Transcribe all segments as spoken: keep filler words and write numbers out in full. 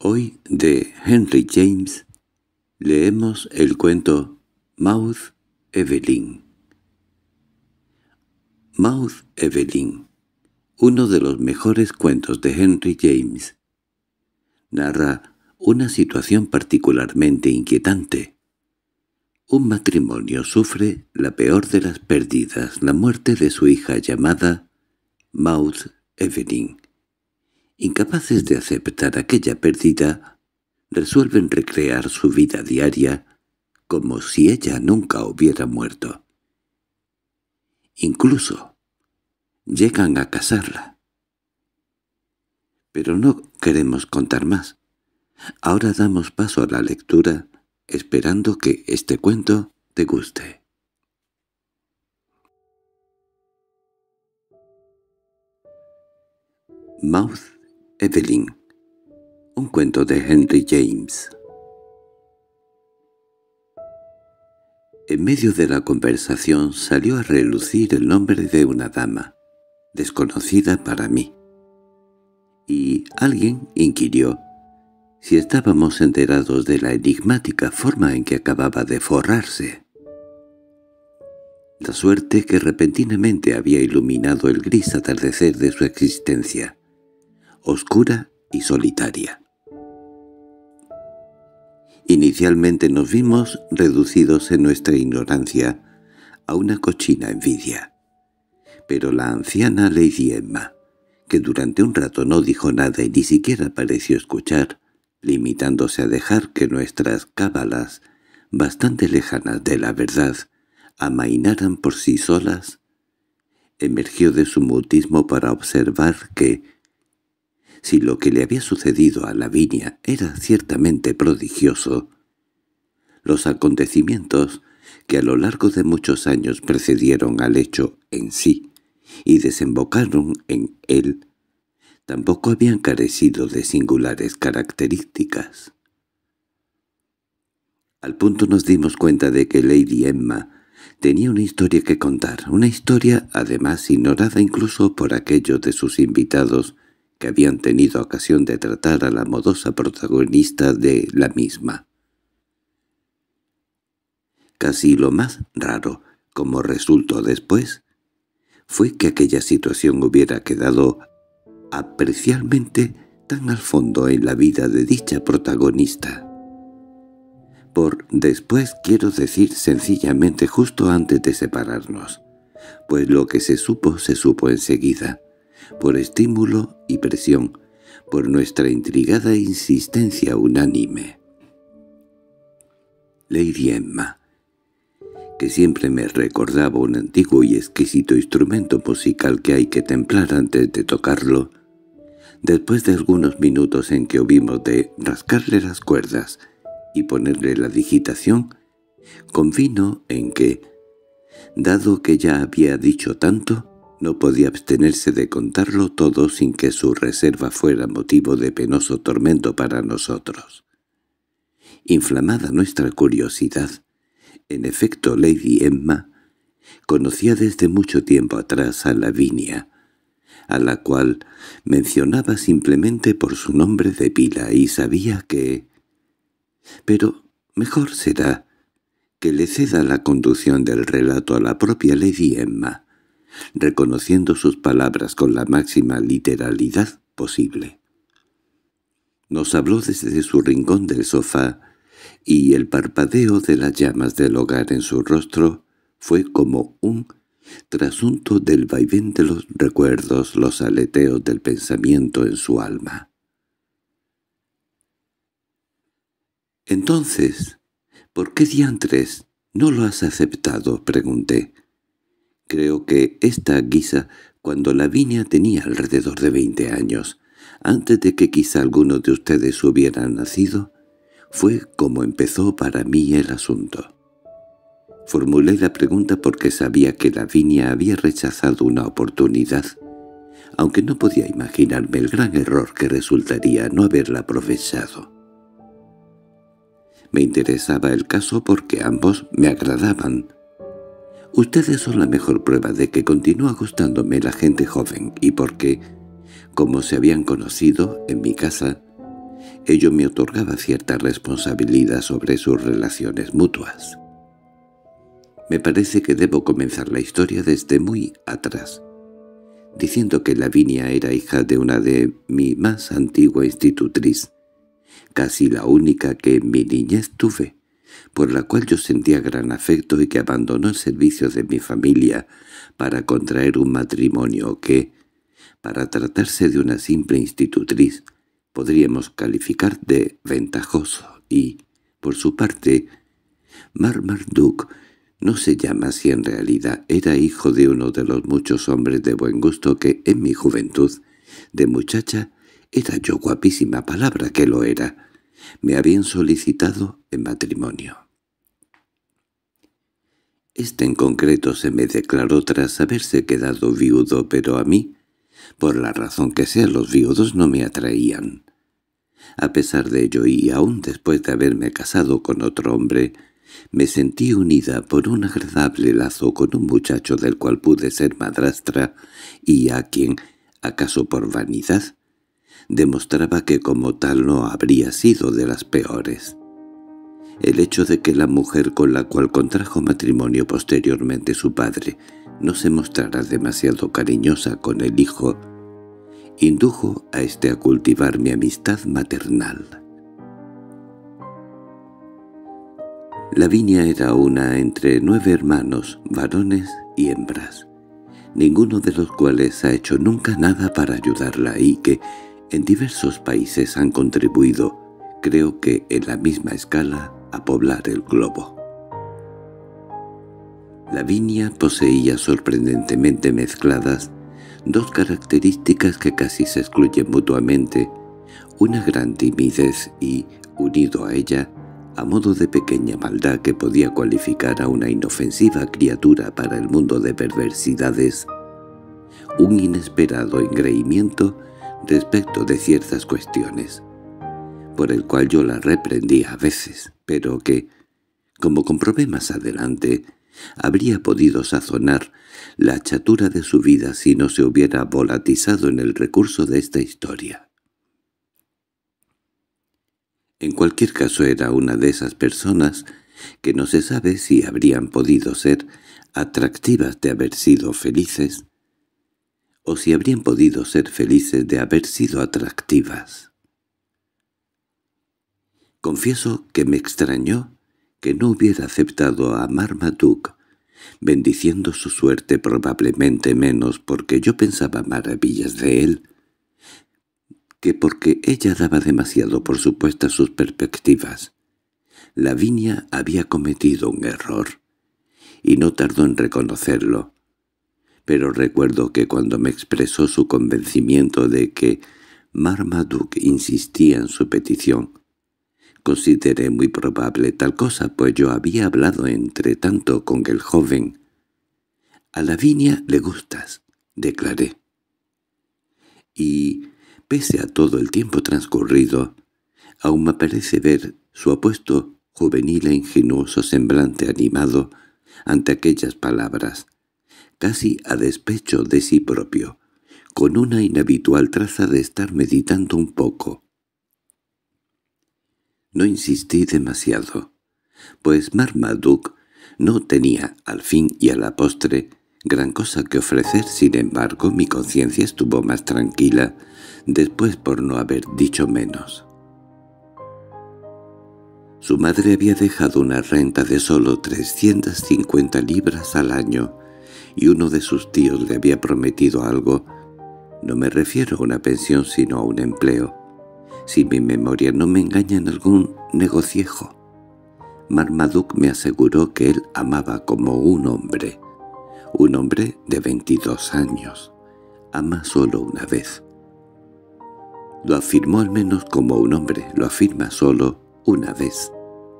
Hoy, de Henry James, leemos el cuento Maud Evelyn. Maud Evelyn, uno de los mejores cuentos de Henry James, narra una situación particularmente inquietante. Un matrimonio sufre la peor de las pérdidas, la muerte de su hija llamada Maud Evelyn. Incapaces de aceptar aquella pérdida, resuelven recrear su vida diaria como si ella nunca hubiera muerto. Incluso llegan a casarla. Pero no queremos contar más. Ahora damos paso a la lectura, esperando que este cuento te guste. Maud Evelyn, un cuento de Henry James. En medio de la conversación salió a relucir el nombre de una dama, desconocida para mí, y alguien inquirió si estábamos enterados de la enigmática forma en que acababa de forrarse. La suerte que repentinamente había iluminado el gris atardecer de su existencia, oscura y solitaria. Inicialmente nos vimos reducidos en nuestra ignorancia a una cochina envidia, pero la anciana Lady Emma, que durante un rato no dijo nada y ni siquiera pareció escuchar, limitándose a dejar que nuestras cábalas, bastante lejanas de la verdad, amainaran por sí solas, emergió de su mutismo para observar que, si lo que le había sucedido a Lavinia era ciertamente prodigioso, los acontecimientos que a lo largo de muchos años precedieron al hecho en sí y desembocaron en él, tampoco habían carecido de singulares características. Al punto nos dimos cuenta de que Lady Emma tenía una historia que contar, una historia además ignorada incluso por aquellos de sus invitados que habían tenido ocasión de tratar a la modosa protagonista de la misma. Casi lo más raro, como resultó después, fue que aquella situación hubiera quedado apreciablemente tan al fondo en la vida de dicha protagonista. Por después quiero decir sencillamente justo antes de separarnos, pues lo que se supo se supo enseguida, por estímulo y presión, por nuestra intrigada insistencia unánime. Lady Emma, que siempre me recordaba un antiguo y exquisito instrumento musical que hay que templar antes de tocarlo, después de algunos minutos en que hubimos de rascarle las cuerdas y ponerle la digitación, convino en que, dado que ya había dicho tanto, no podía abstenerse de contarlo todo sin que su reserva fuera motivo de penoso tormento para nosotros. Inflamada nuestra curiosidad, en efecto Lady Emma conocía desde mucho tiempo atrás a Lavinia, a la cual mencionaba simplemente por su nombre de pila y sabía que... Pero mejor será que le ceda la conducción del relato a la propia Lady Emma, reconociendo sus palabras con la máxima literalidad posible. Nos habló desde su rincón del sofá, y el parpadeo de las llamas del hogar en su rostro fue como un trasunto del vaivén de los recuerdos, los aleteos del pensamiento en su alma. «Entonces, ¿por qué diantres no lo has aceptado?», pregunté. Creo que esta guisa, cuando Lavinia tenía alrededor de veinte años, antes de que quizá alguno de ustedes hubiera nacido, fue como empezó para mí el asunto. Formulé la pregunta porque sabía que Lavinia había rechazado una oportunidad, aunque no podía imaginarme el gran error que resultaría no haberla aprovechado. Me interesaba el caso porque ambos me agradaban. Ustedes son la mejor prueba de que continúa gustándome la gente joven y porque, como se habían conocido en mi casa, Ello me otorgaba cierta responsabilidad sobre sus relaciones mutuas. Me parece que debo comenzar la historia desde muy atrás, diciendo que Lavinia era hija de una de mi más antigua institutriz, casi la única que en mi niñez tuve, por la cual yo sentía gran afecto y que abandonó el servicio de mi familia para contraer un matrimonio que, para tratarse de una simple institutriz, podríamos calificar de ventajoso y, por su parte, Marmaduke no se llama así en realidad, era hijo de uno de los muchos hombres de buen gusto que, en mi juventud, de muchacha, era yo guapísima palabra que lo era, me habían solicitado en matrimonio. Este en concreto se me declaró tras haberse quedado viudo, pero a mí, por la razón que sea, los viudos no me atraían. A pesar de ello, y aún después de haberme casado con otro hombre, me sentí unida por un agradable lazo con un muchacho del cual pude ser madrastra y a quien, acaso por vanidad, demostraba que como tal no habría sido de las peores. El hecho de que la mujer con la cual contrajo matrimonio posteriormente su padre no se mostrara demasiado cariñosa con el hijo, indujo a éste a cultivar mi amistad maternal. Lavinia era una entre nueve hermanos, varones y hembras, ninguno de los cuales ha hecho nunca nada para ayudarla y que, en diversos países han contribuido, creo que en la misma escala, a poblar el globo. Lavinia poseía sorprendentemente mezcladas dos características que casi se excluyen mutuamente, una gran timidez y, unido a ella, a modo de pequeña maldad que podía cualificar a una inofensiva criatura para el mundo de perversidades, un inesperado engreimiento respecto de ciertas cuestiones, por el cual yo la reprendía a veces, pero que, como comprobé más adelante, habría podido sazonar la chatura de su vida si no se hubiera volatizado en el recurso de esta historia. En cualquier caso era una de esas personas que no se sabe si habrían podido ser atractivas de haber sido felices, o si habrían podido ser felices de haber sido atractivas. Confieso que me extrañó que no hubiera aceptado a Marmaduke, bendiciendo su suerte probablemente menos porque yo pensaba maravillas de él, que porque ella daba demasiado por supuestas sus perspectivas. Lavinia había cometido un error, y no tardó en reconocerlo, pero recuerdo que cuando me expresó su convencimiento de que Marmaduke insistía en su petición, consideré muy probable tal cosa, pues yo había hablado entre tanto con el joven. «A Lavinia le gustas», declaré. Y, pese a todo el tiempo transcurrido, aún me parece ver su apuesto, juvenil e ingenuoso semblante animado ante aquellas palabras, casi a despecho de sí propio, con una inhabitual traza de estar meditando un poco. No insistí demasiado, pues Marmaduke no tenía, al fin y a la postre, gran cosa que ofrecer. Sin embargo, mi conciencia estuvo más tranquila después por no haber dicho menos. Su madre había dejado una renta de solo trescientas cincuenta libras al año, y uno de sus tíos le había prometido algo. No me refiero a una pensión sino a un empleo. Si mi memoria no me engaña, en algún negociejo. Marmaduke me aseguró que él amaba como un hombre. Un hombre de veintidós años. Ama solo una vez. Lo afirmó al menos como un hombre, lo afirma solo una vez.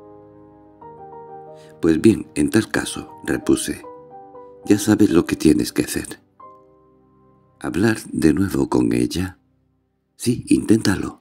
Pues bien, en tal caso, repuse, ya sabes lo que tienes que hacer. ¿Hablar de nuevo con ella? Sí, inténtalo.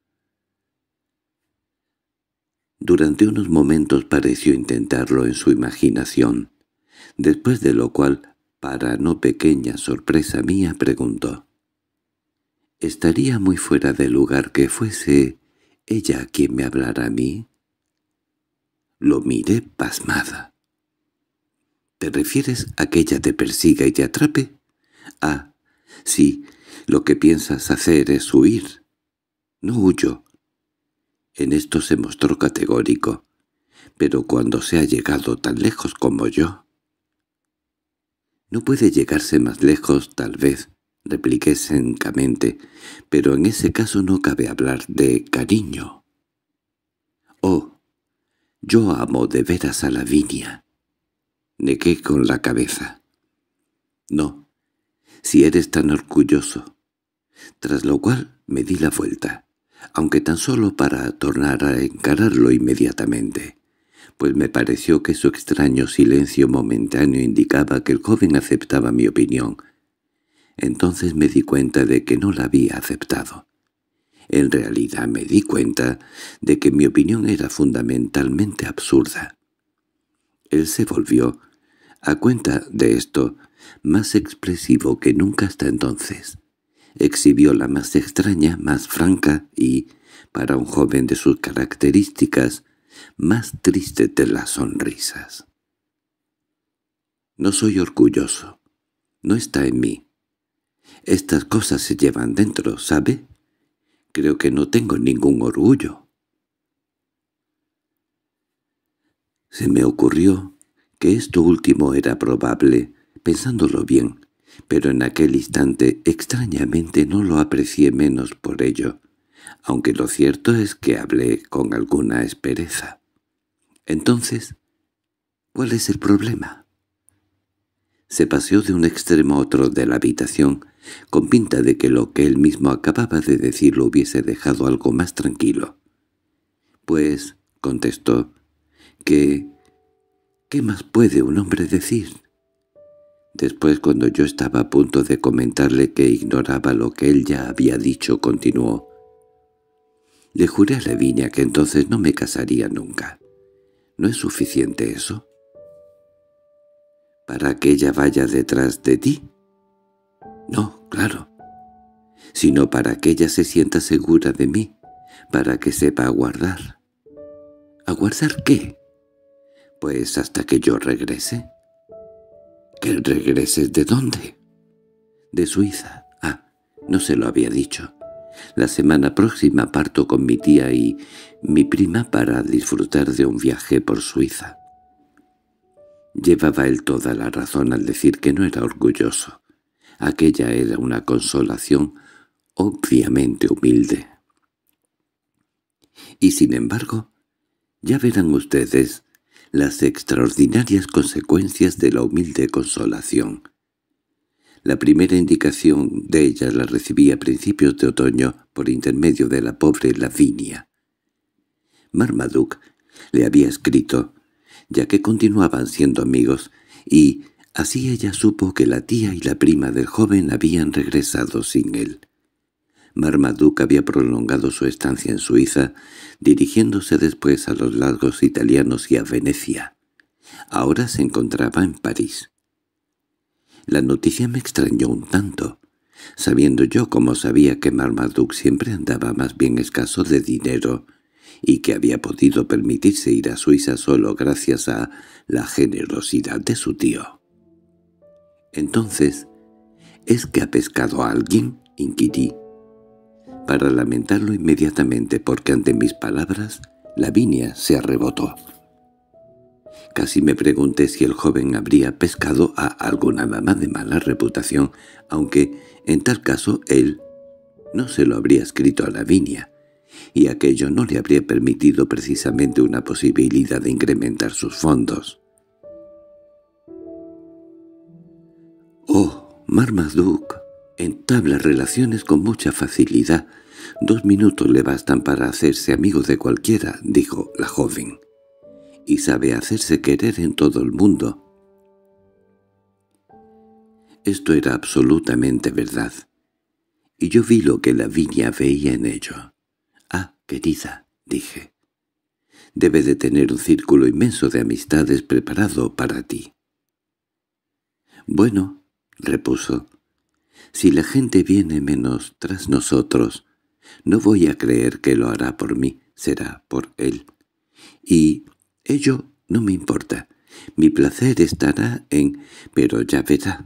Durante unos momentos pareció intentarlo en su imaginación, después de lo cual, para no pequeña sorpresa mía, preguntó: «¿Estaría muy fuera de lugar que fuese ¿Ella quien me hablará a mí? Lo miré pasmada. —¿Te refieres a que ella te persiga y te atrape? —Ah, sí, lo que piensas hacer es huir. —No huyo. En esto se mostró categórico. —Pero cuando se ha llegado tan lejos como yo... —No puede llegarse más lejos, tal vez —repliqué sencamente—, pero en ese caso no cabe hablar de cariño. —Oh, yo amo de veras a Lavinia. Negué con la cabeza. —No, si eres tan orgulloso. Tras lo cual me di la vuelta, aunque tan solo para tornar a encararlo inmediatamente, pues me pareció que su extraño silencio momentáneo indicaba que el joven aceptaba mi opinión. Entonces me di cuenta de que no la había aceptado. En realidad me di cuenta de que mi opinión era fundamentalmente absurda. Él se volvió, a cuenta de esto, más expresivo que nunca hasta entonces. Exhibió la más extraña, más franca y, para un joven de sus características, más triste de las sonrisas. No soy orgulloso. No está en mí. Estas cosas se llevan dentro, ¿sabe? Creo que no tengo ningún orgullo. Se me ocurrió que esto último era probable, pensándolo bien, pero en aquel instante extrañamente no lo aprecié menos por ello, aunque lo cierto es que hablé con alguna aspereza. Entonces, ¿cuál es el problema? Se paseó de un extremo a otro de la habitación, con pinta de que lo que él mismo acababa de decir lo hubiese dejado algo más tranquilo. —Pues —contestó—, ¿qué, qué más puede un hombre decir? Después, cuando yo estaba a punto de comentarle que ignoraba lo que él ya había dicho, continuó. —Le juré a Lavinia que entonces no me casaría nunca. ¿No es suficiente eso? ¿Para que ella vaya detrás de ti? No, claro. Sino para que ella se sienta segura de mí, para que sepa aguardar. ¿Aguardar qué? Pues hasta que yo regrese. ¿Que regreses de dónde? De Suiza. Ah, no se lo había dicho. La semana próxima parto con mi tía y mi prima para disfrutar de un viaje por Suiza. Llevaba él toda la razón al decir que no era orgulloso. Aquella era una consolación obviamente humilde. Y sin embargo, ya verán ustedes las extraordinarias consecuencias de la humilde consolación. La primera indicación de ella la recibí a principios de otoño por intermedio de la pobre Lavinia. Marmaduke le había escrito, ya que continuaban siendo amigos, y así ella supo que la tía y la prima del joven habían regresado sin él. Marmaduke había prolongado su estancia en Suiza, dirigiéndose después a los lagos italianos y a Venecia. Ahora se encontraba en París. La noticia me extrañó un tanto, sabiendo yo como sabía que Marmaduke siempre andaba más bien escaso de dinero y que había podido permitirse ir a Suiza solo gracias a la generosidad de su tío. —Entonces, ¿es que ha pescado a alguien? —inquirí, para lamentarlo inmediatamente porque ante mis palabras Lavinia se arrebotó. Casi me pregunté si el joven habría pescado a alguna dama de mala reputación, aunque en tal caso él no se lo habría escrito a Lavinia, y aquello no le habría permitido precisamente una posibilidad de incrementar sus fondos. —Oh, Marmaduke entabla relaciones con mucha facilidad. Dos minutos le bastan para hacerse amigo de cualquiera —dijo la joven—, y sabe hacerse querer en todo el mundo. Esto era absolutamente verdad, y yo vi lo que Lavinia veía en ello. —Ah, querida —dije—, debe de tener un círculo inmenso de amistades preparado para ti. —Bueno —repuso—, si la gente viene menos tras nosotros, No voy a creer que lo hará por mí, será por él. Y ello no me importa. Mi placer estará en... Pero ya verá.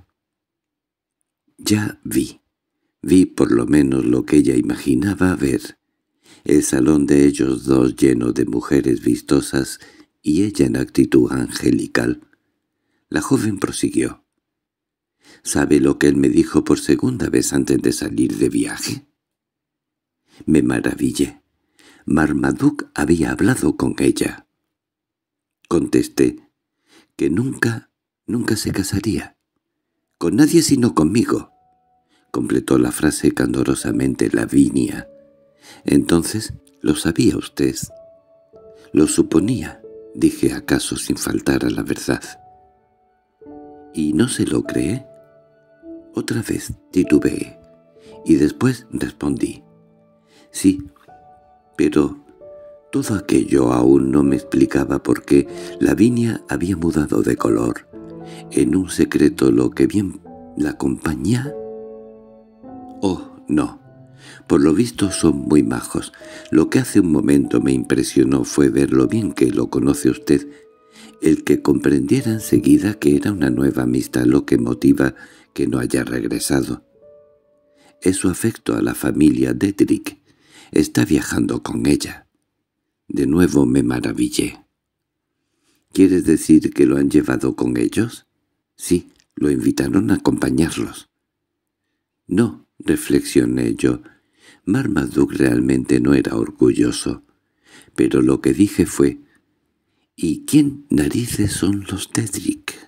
Ya vi. Vi por lo menos lo que ella imaginaba ver. El salón de ellos dos lleno de mujeres vistosas y ella en actitud angelical. La joven prosiguió. —¿Sabe lo que él me dijo por segunda vez antes de salir de viaje? Me maravillé. Marmaduke había hablado con ella. Contesté que nunca, nunca se casaría. Con nadie sino conmigo. Completó la frase candorosamente Lavinia. Entonces, ¿lo sabía usted? Lo suponía, dije acaso sin faltar a la verdad. ¿Y no se lo cree? Otra vez titubeé, y después respondí. Sí, pero todo aquello aún no me explicaba por qué Lavinia había mudado de color. En un secreto lo que bien la acompaña. Oh, no. Por lo visto son muy majos. Lo que hace un momento me impresionó fue ver lo bien que lo conoce usted, el que comprendiera enseguida que era una nueva amistad lo que motiva que no haya regresado. Es su afecto a la familia Dedrick. Está viajando con ella. De nuevo me maravillé. —¿Quieres decir que lo han llevado con ellos? —Sí, lo invitaron a acompañarlos. —No —reflexioné yo—, Marmaduke realmente no era orgulloso. Pero lo que dije fue: ¿y quién narices son los Dedrick?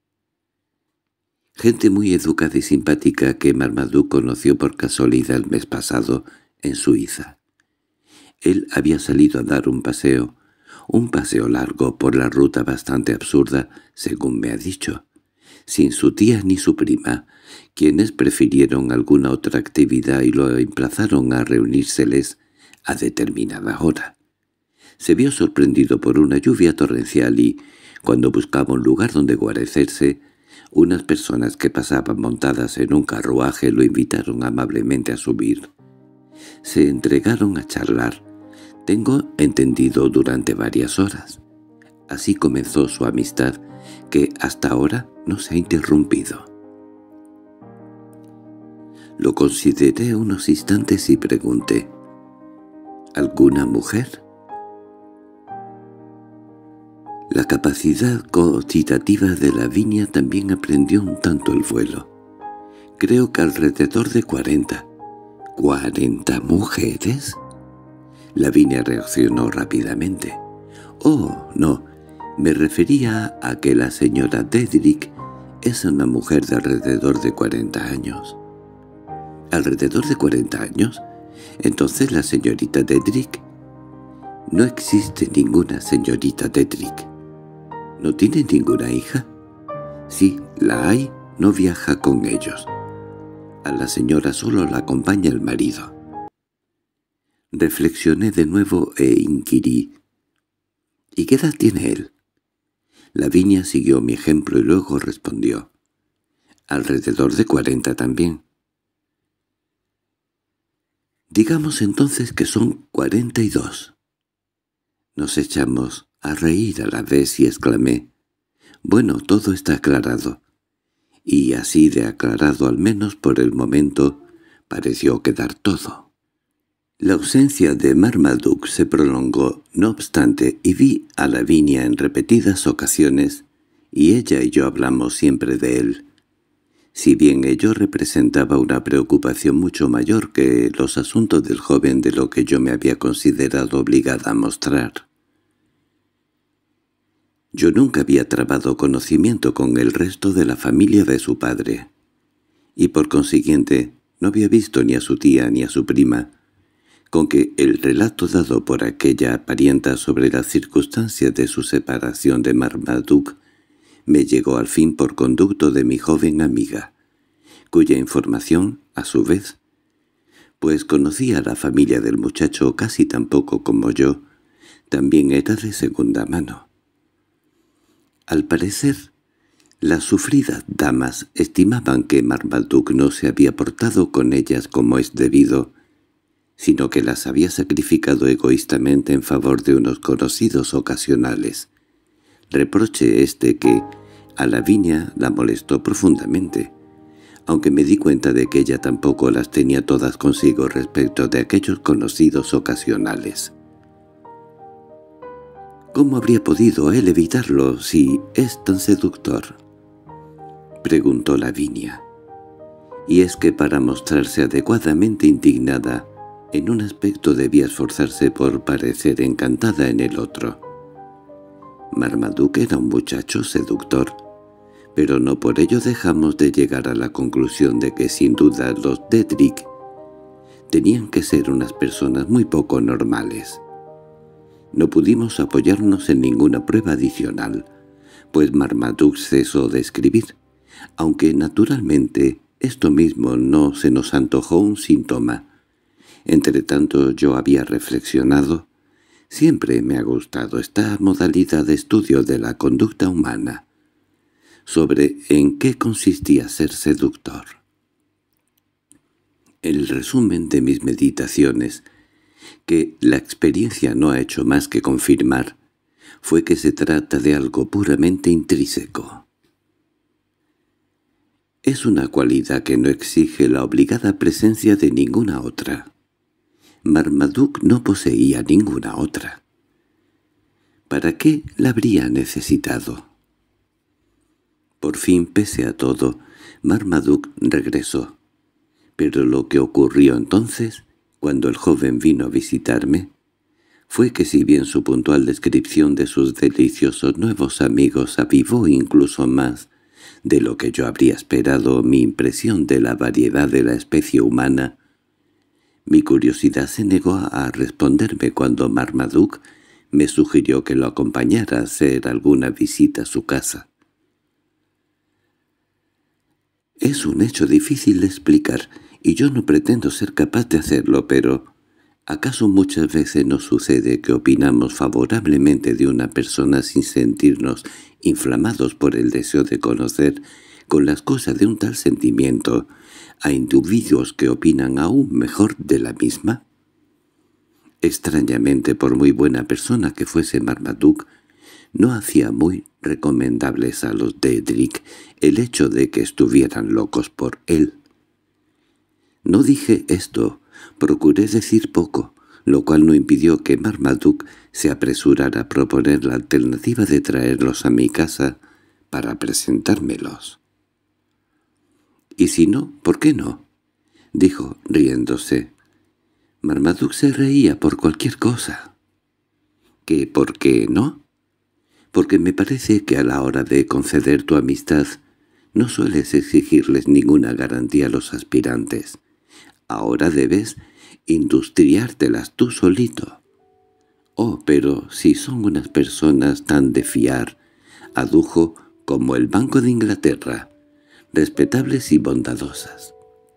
Gente muy educada y simpática que Marmaduke conoció por casualidad el mes pasado en Suiza. Él había salido a dar un paseo, un paseo largo por la ruta bastante absurda, según me ha dicho, sin su tía ni su prima, quienes prefirieron alguna otra actividad y lo emplazaron a reunírseles a determinada hora. Se vio sorprendido por una lluvia torrencial y, cuando buscaba un lugar donde guarecerse, unas personas que pasaban montadas en un carruaje lo invitaron amablemente a subir. Se entregaron a charlar, tengo entendido durante varias horas. Así comenzó su amistad, que hasta ahora no se ha interrumpido. Lo consideré unos instantes y pregunté: ¿alguna mujer? La capacidad cogitativa de Lavinia también aprendió un tanto el vuelo. Creo que alrededor de cuarenta. ¿Cuarenta mujeres? Lavinia reaccionó rápidamente. «Oh, no, me refería a que la señora Dedrick es una mujer de alrededor de cuarenta años». ¿Alrededor de cuarenta años? Entonces la señorita Dedrick... No existe ninguna señorita Dedrick. ¿No tiene ninguna hija? Sí, la hay, no viaja con ellos. A la señora solo la acompaña el marido. Reflexioné de nuevo e inquirí: ¿y qué edad tiene él? Lavinia siguió mi ejemplo y luego respondió: alrededor de cuarenta también. Digamos entonces que son cuarenta y dos. Nos echamos a reír a la vez y exclamé: bueno, todo está aclarado. Y así de aclarado, al menos por el momento, pareció quedar todo. La ausencia de Marmaduke se prolongó, no obstante, y vi a Lavinia en repetidas ocasiones, y ella y yo hablamos siempre de él. Si bien ello representaba una preocupación mucho mayor que los asuntos del joven de lo que yo me había considerado obligada a mostrar. Yo nunca había trabado conocimiento con el resto de la familia de su padre, y por consiguiente no había visto ni a su tía ni a su prima, con que el relato dado por aquella parienta sobre las circunstancias de su separación de Marmaduke me llegó al fin por conducto de mi joven amiga, cuya información, a su vez, pues conocía a la familia del muchacho casi tan poco como yo, también era de segunda mano. Al parecer, las sufridas damas estimaban que Marmaduke no se había portado con ellas como es debido, sino que las había sacrificado egoístamente en favor de unos conocidos ocasionales. Reproche este que a Lavinia la molestó profundamente, aunque me di cuenta de que ella tampoco las tenía todas consigo respecto de aquellos conocidos ocasionales. —¿Cómo habría podido él evitarlo si es tan seductor? —preguntó Lavinia. Y es que para mostrarse adecuadamente indignada en un aspecto debía esforzarse por parecer encantada en el otro. Marmaduke era un muchacho seductor, pero no por ello dejamos de llegar a la conclusión de que sin duda los Dedrick tenían que ser unas personas muy poco normales. No pudimos apoyarnos en ninguna prueba adicional, pues Marmaduke cesó de escribir, aunque naturalmente esto mismo no se nos antojó un síntoma. Entretanto yo había reflexionado. Siempre me ha gustado esta modalidad de estudio de la conducta humana, sobre en qué consistía ser seductor. El resumen de mis meditaciones, que la experiencia no ha hecho más que confirmar, fue que se trata de algo puramente intrínseco. Es una cualidad que no exige la obligada presencia de ninguna otra. Marmaduke no poseía ninguna otra. ¿Para qué la habría necesitado? Por fin, pese a todo, Marmaduke regresó. Pero lo que ocurrió entonces, cuando el joven vino a visitarme, fue que si bien su puntual descripción de sus deliciosos nuevos amigos avivó incluso más de lo que yo habría esperado mi impresión de la variedad de la especie humana, mi curiosidad se negó a responderme cuando Marmaduke me sugirió que lo acompañara a hacer alguna visita a su casa. Es un hecho difícil de explicar, y yo no pretendo ser capaz de hacerlo, pero ¿acaso muchas veces nos sucede que opinamos favorablemente de una persona sin sentirnos inflamados por el deseo de conocer con las cosas de un tal sentimiento a individuos que opinan aún mejor de la misma? Extrañamente, por muy buena persona que fuese Marmaduke, no hacía muy recomendables a los Dedrick el hecho de que estuvieran locos por él. No dije esto, procuré decir poco, lo cual no impidió que Marmaduke se apresurara a proponer la alternativa de traerlos a mi casa para presentármelos. —¿Y si no, por qué no? —dijo, riéndose. Marmaduke se reía por cualquier cosa. —¿Qué, por qué no? Porque me parece que a la hora de conceder tu amistad no sueles exigirles ninguna garantía a los aspirantes. Ahora debes industriártelas tú solito. —Oh, pero si son unas personas tan de fiar —adujo— como el Banco de Inglaterra, respetables y bondadosas.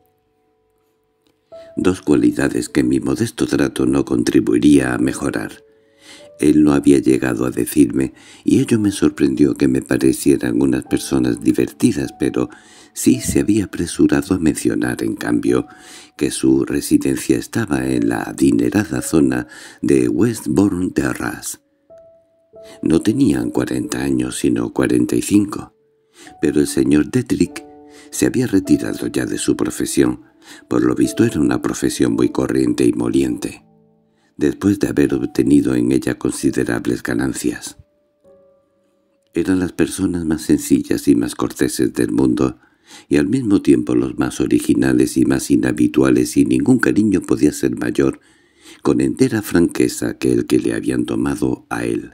Dos cualidades que mi modesto trato no contribuiría a mejorar. Él no había llegado a decirme, y ello me sorprendió que me parecieran unas personas divertidas, pero sí se había apresurado a mencionar, en cambio, que su residencia estaba en la adinerada zona de Westbourne Terrace. No tenían cuarenta años, sino cuarenta y cinco, pero el señor Dedrick se había retirado ya de su profesión. Por lo visto era una profesión muy corriente y moliente, después de haber obtenido en ella considerables ganancias. Eran las personas más sencillas y más corteses del mundo, y al mismo tiempo los más originales y más inhabituales, y ningún cariño podía ser mayor, con entera franqueza, que el que le habían tomado a él.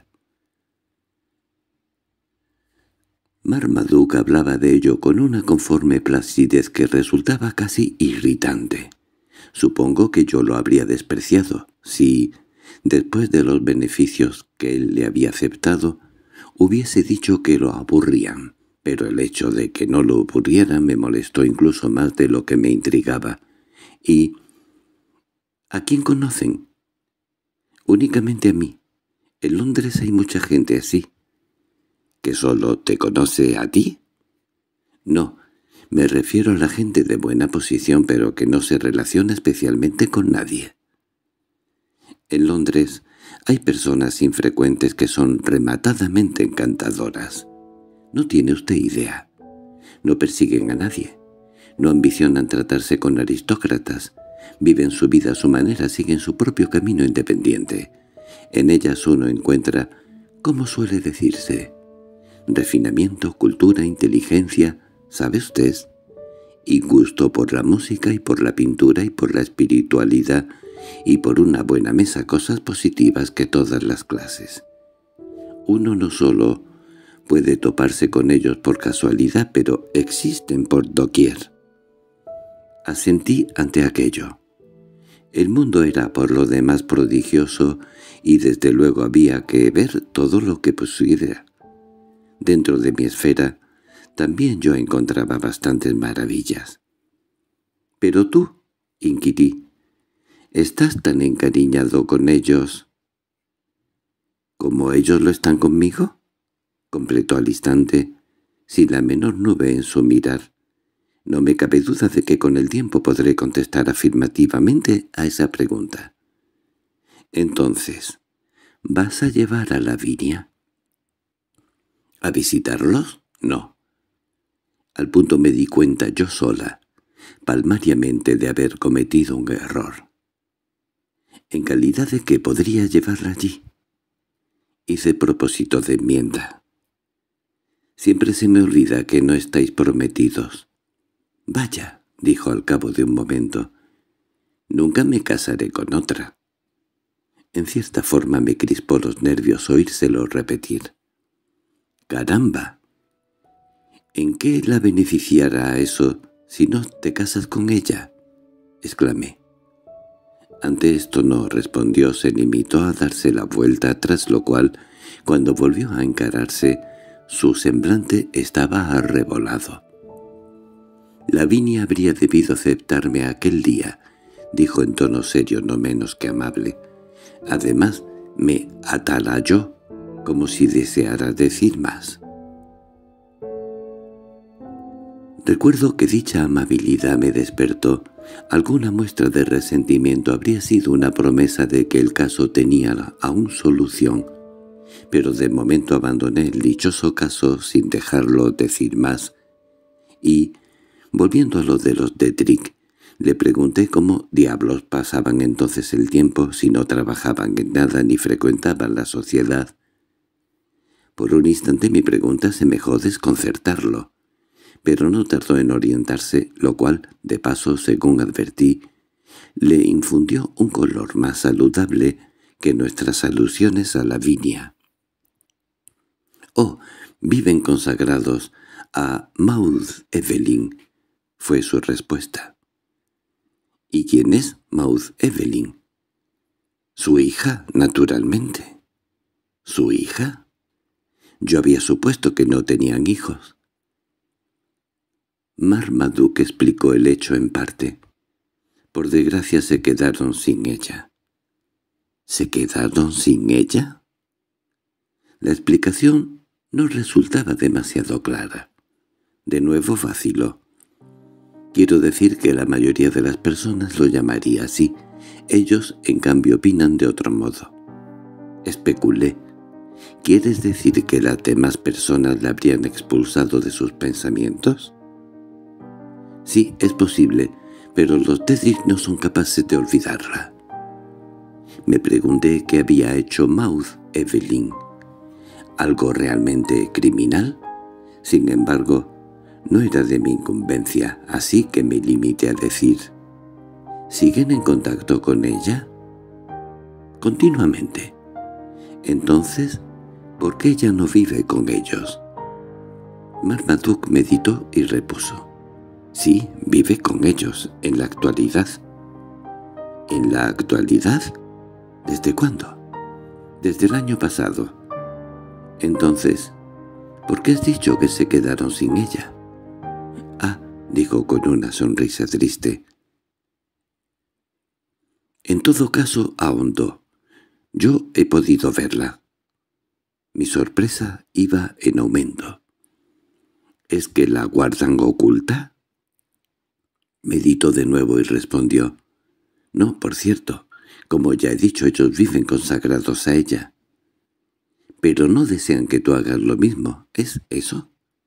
Marmaduke hablaba de ello con una conforme placidez que resultaba casi irritante. Supongo que yo lo habría despreciado, si, después de los beneficios que él le había aceptado, hubiese dicho que lo aburrían, pero el hecho de que no lo aburriera me molestó incluso más de lo que me intrigaba. —¿Y a quién conocen? —Únicamente a mí. En Londres hay mucha gente así. —¿Que solo te conoce a ti? —No, me refiero a la gente de buena posición, pero que no se relaciona especialmente con nadie. En Londres hay personas infrecuentes que son rematadamente encantadoras. No tiene usted idea. No persiguen a nadie. No ambicionan tratarse con aristócratas. Viven su vida a su manera, siguen su propio camino independiente. En ellas uno encuentra, ¿cómo suele decirse? Refinamiento, cultura, inteligencia, ¿sabe usted? Y gusto por la música y por la pintura y por la espiritualidad y por una buena mesa, cosas positivas que todas las clases. Uno no solo puede toparse con ellos por casualidad, pero existen por doquier. Asentí ante aquello. El mundo era por lo demás prodigioso y desde luego había que ver todo lo que pusiera. Dentro de mi esfera también yo encontraba bastantes maravillas. —¿Pero tú? —inquirí. —¿Estás tan encariñado con ellos como ellos lo están conmigo? —completó al instante, sin la menor nube en su mirar. No me cabe duda de que con el tiempo podré contestar afirmativamente a esa pregunta. —Entonces, ¿vas a llevar a Lavinia? —¿A visitarlos? No. Al punto me di cuenta yo sola, palmariamente, de haber cometido un error. ¿En calidad de qué podría llevarla allí? Hice propósito de enmienda. Siempre se me olvida que no estáis prometidos. —Vaya —dijo al cabo de un momento—, nunca me casaré con otra. En cierta forma me crispó los nervios oírselo repetir. —¡Caramba! ¿En qué la beneficiará eso si no te casas con ella? —exclamé. Ante esto no respondió, se limitó a darse la vuelta, tras lo cual, cuando volvió a encararse, su semblante estaba arrebolado. —Lavinia habría debido aceptarme aquel día —dijo en tono serio no menos que amable. Además, me atalayó, como si deseara decir más. Recuerdo que dicha amabilidad me despertó. Alguna muestra de resentimiento habría sido una promesa de que el caso tenía aún solución, pero de momento abandoné el dichoso caso sin dejarlo decir más, y, volviendo a lo de los Dedrick, le pregunté cómo diablos pasaban entonces el tiempo si no trabajaban en nada ni frecuentaban la sociedad. Por un instante mi pregunta semejó desconcertarlo, pero no tardó en orientarse, lo cual, de paso, según advertí, le infundió un color más saludable que nuestras alusiones a Lavinia. —Oh, viven consagrados a Maud Evelyn —fue su respuesta. —¿Y quién es Maud Evelyn? —Su hija, naturalmente. —¿Su hija? Yo había supuesto que no tenían hijos. Marmaduke explicó el hecho en parte. Por desgracia se quedaron sin ella. —¿Se quedaron sin ella? La explicación no resultaba demasiado clara. De nuevo vaciló. Quiero decir que la mayoría de las personas lo llamaría así. Ellos, en cambio, opinan de otro modo. Especulé. ¿Quieres decir que las demás personas la habrían expulsado de sus pensamientos? Sí, es posible, pero los Dedrick no son capaces de olvidarla. Me pregunté qué había hecho Maud Evelyn. ¿Algo realmente criminal? Sin embargo, no era de mi incumbencia, así que me limité a decir: ¿siguen en contacto con ella? Continuamente. Entonces, ¿por qué ella no vive con ellos? Marmaduke meditó y repuso: sí, vive con ellos, en la actualidad. ¿En la actualidad? ¿Desde cuándo? Desde el año pasado. Entonces, ¿por qué has dicho que se quedaron sin ella? Ah, dijo con una sonrisa triste. En todo caso, ahondó. Yo he podido verla. Mi sorpresa iba en aumento. ¿Es que la guardan oculta? Meditó de nuevo y respondió: no, por cierto, Como ya he dicho, ellos viven consagrados a ella. Pero no desean que tú hagas lo mismo, ¿es eso?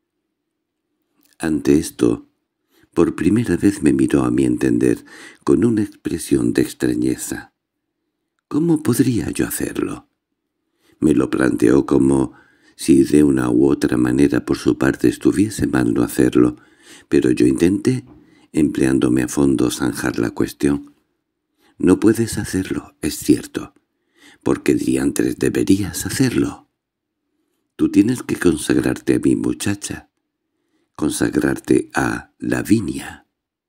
Ante esto, por primera vez me miró a mi entender con una expresión de extrañeza. ¿Cómo podría yo hacerlo? Me lo planteó como si de una u otra manera por su parte estuviese mal no hacerlo, pero yo intenté, empleándome a fondo, zanjar la cuestión. No puedes hacerlo, es cierto. ¿Por qué diantres deberías hacerlo? Tú tienes que consagrarte a mi muchacha, consagrarte a Lavinia.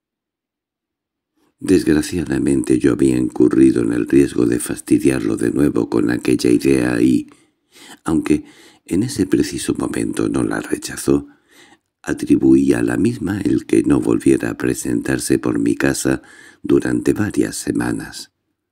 Desgraciadamente yo había incurrido en el riesgo de fastidiarlo de nuevo con aquella idea y, aunque en ese preciso momento no la rechazó, atribuía a la misma el que no volviera a presentarse por mi casa durante varias semanas.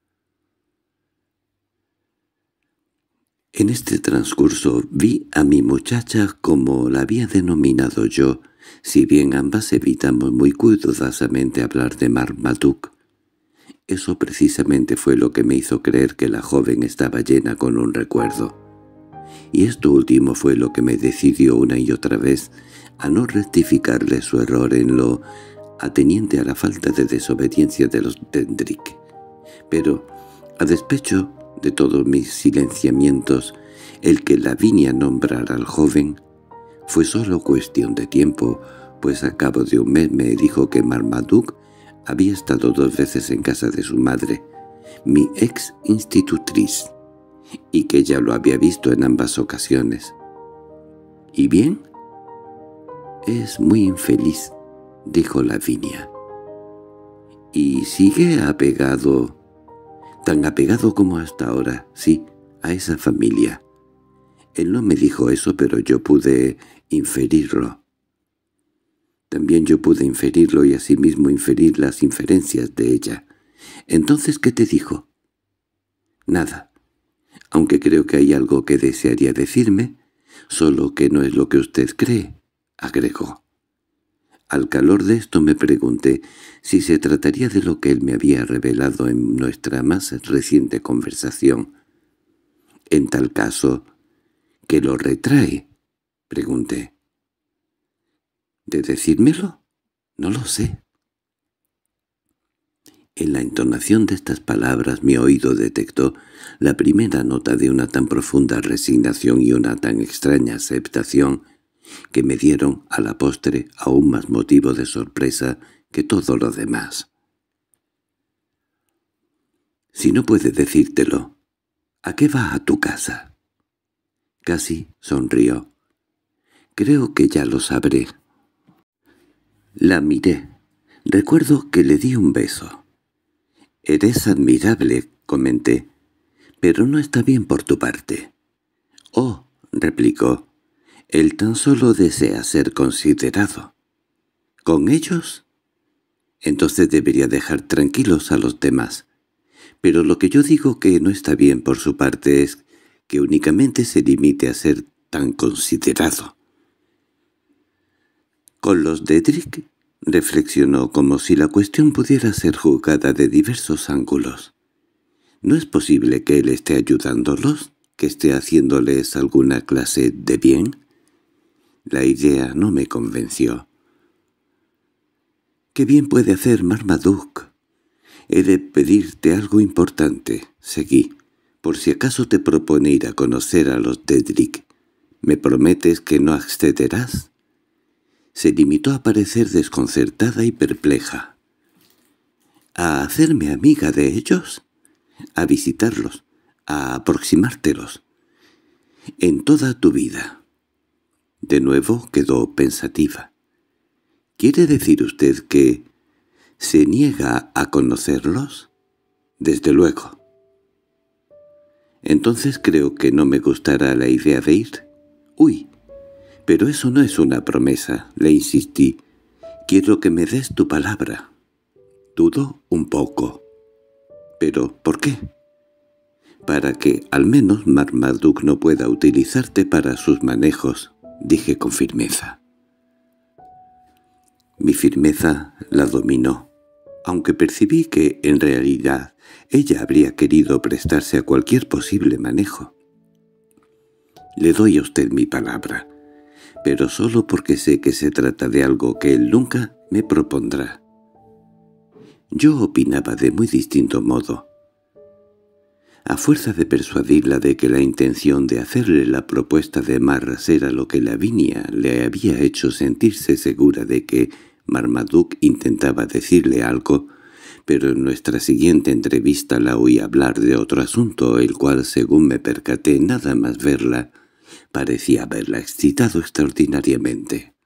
En este transcurso vi a mi muchacha como la había denominado yo, si bien ambas evitamos muy cuidadosamente hablar de Marmaduke. Eso precisamente fue lo que me hizo creer que la joven estaba llena con un recuerdo. Y esto último fue lo que me decidió una y otra vez a no rectificarle su error en lo ateniente a la falta de desobediencia de los Dedrick. Pero, a despecho de todos mis silenciamientos, el que Lavinia nombrara al joven fue solo cuestión de tiempo, pues a cabo de un mes me dijo que Marmaduke había estado dos veces en casa de su madre, mi ex institutriz, y que ella lo había visto en ambas ocasiones. —¿Y bien? —Es muy infeliz —dijo Lavinia—. —¿Y sigue apegado, tan apegado como hasta ahora, sí, a esa familia? Él no me dijo eso, pero yo pude inferirlo. También yo pude inferirlo y asimismo inferir las inferencias de ella. —Entonces, ¿qué te dijo? —Nada. Aunque creo que hay algo que desearía decirme, solo que no es lo que usted cree —agregó. Al calor de esto me pregunté si se trataría de lo que él me había revelado en nuestra más reciente conversación. En tal caso, ¿qué lo retrae? —pregunté. —¿De decírmelo? No lo sé. En la entonación de estas palabras mi oído detectó la primera nota de una tan profunda resignación y una tan extraña aceptación que me dieron a la postre aún más motivo de sorpresa que todo lo demás. —Si no puede decírtelo, ¿a qué va a tu casa? Casi sonrió. —Creo que ya lo sabré. La miré. Recuerdo que le di un beso. —Eres admirable —comenté—, pero no está bien por tu parte. —Oh —replicó—, él tan solo desea ser considerado. ¿Con ellos? Entonces debería dejar tranquilos a los demás. Pero lo que yo digo que no está bien por su parte es que únicamente se limite a ser tan considerado. Con los Dedrick, reflexionó como si la cuestión pudiera ser juzgada de diversos ángulos. ¿No es posible que él esté ayudándolos, que esté haciéndoles alguna clase de bien? La idea no me convenció. —¿Qué bien puede hacer Marmaduke? He de pedirte algo importante, seguí, por si acaso te propone ir a conocer a los Dedrick. ¿Me prometes que no accederás? Se limitó a parecer desconcertada y perpleja. —¿A hacerme amiga de ellos? —A visitarlos, a aproximártelos. —En toda tu vida. De nuevo quedó pensativa. —¿Quiere decir usted que se niega a conocerlos? —Desde luego. —Entonces creo que no me gustará la idea de ir. —Uy, pero eso no es una promesa —le insistí—. Quiero que me des tu palabra. Dudó un poco. —¿Pero por qué? —Para que al menos Marmaduke no pueda utilizarte para sus manejos —dije con firmeza. Mi firmeza la dominó. aunque percibí que, en realidad, ella habría querido prestarse a cualquier posible manejo. «Le doy a usted mi palabra, pero solo porque sé que se trata de algo que él nunca me propondrá». Yo opinaba de muy distinto modo. A fuerza de persuadirla de que la intención de hacerle la propuesta de Marras era lo que Lavinia le había hecho sentirse segura de que Marmaduke intentaba decirle algo, pero en nuestra siguiente entrevista la oí hablar de otro asunto, el cual, según me percaté nada más verla, parecía haberla excitado extraordinariamente.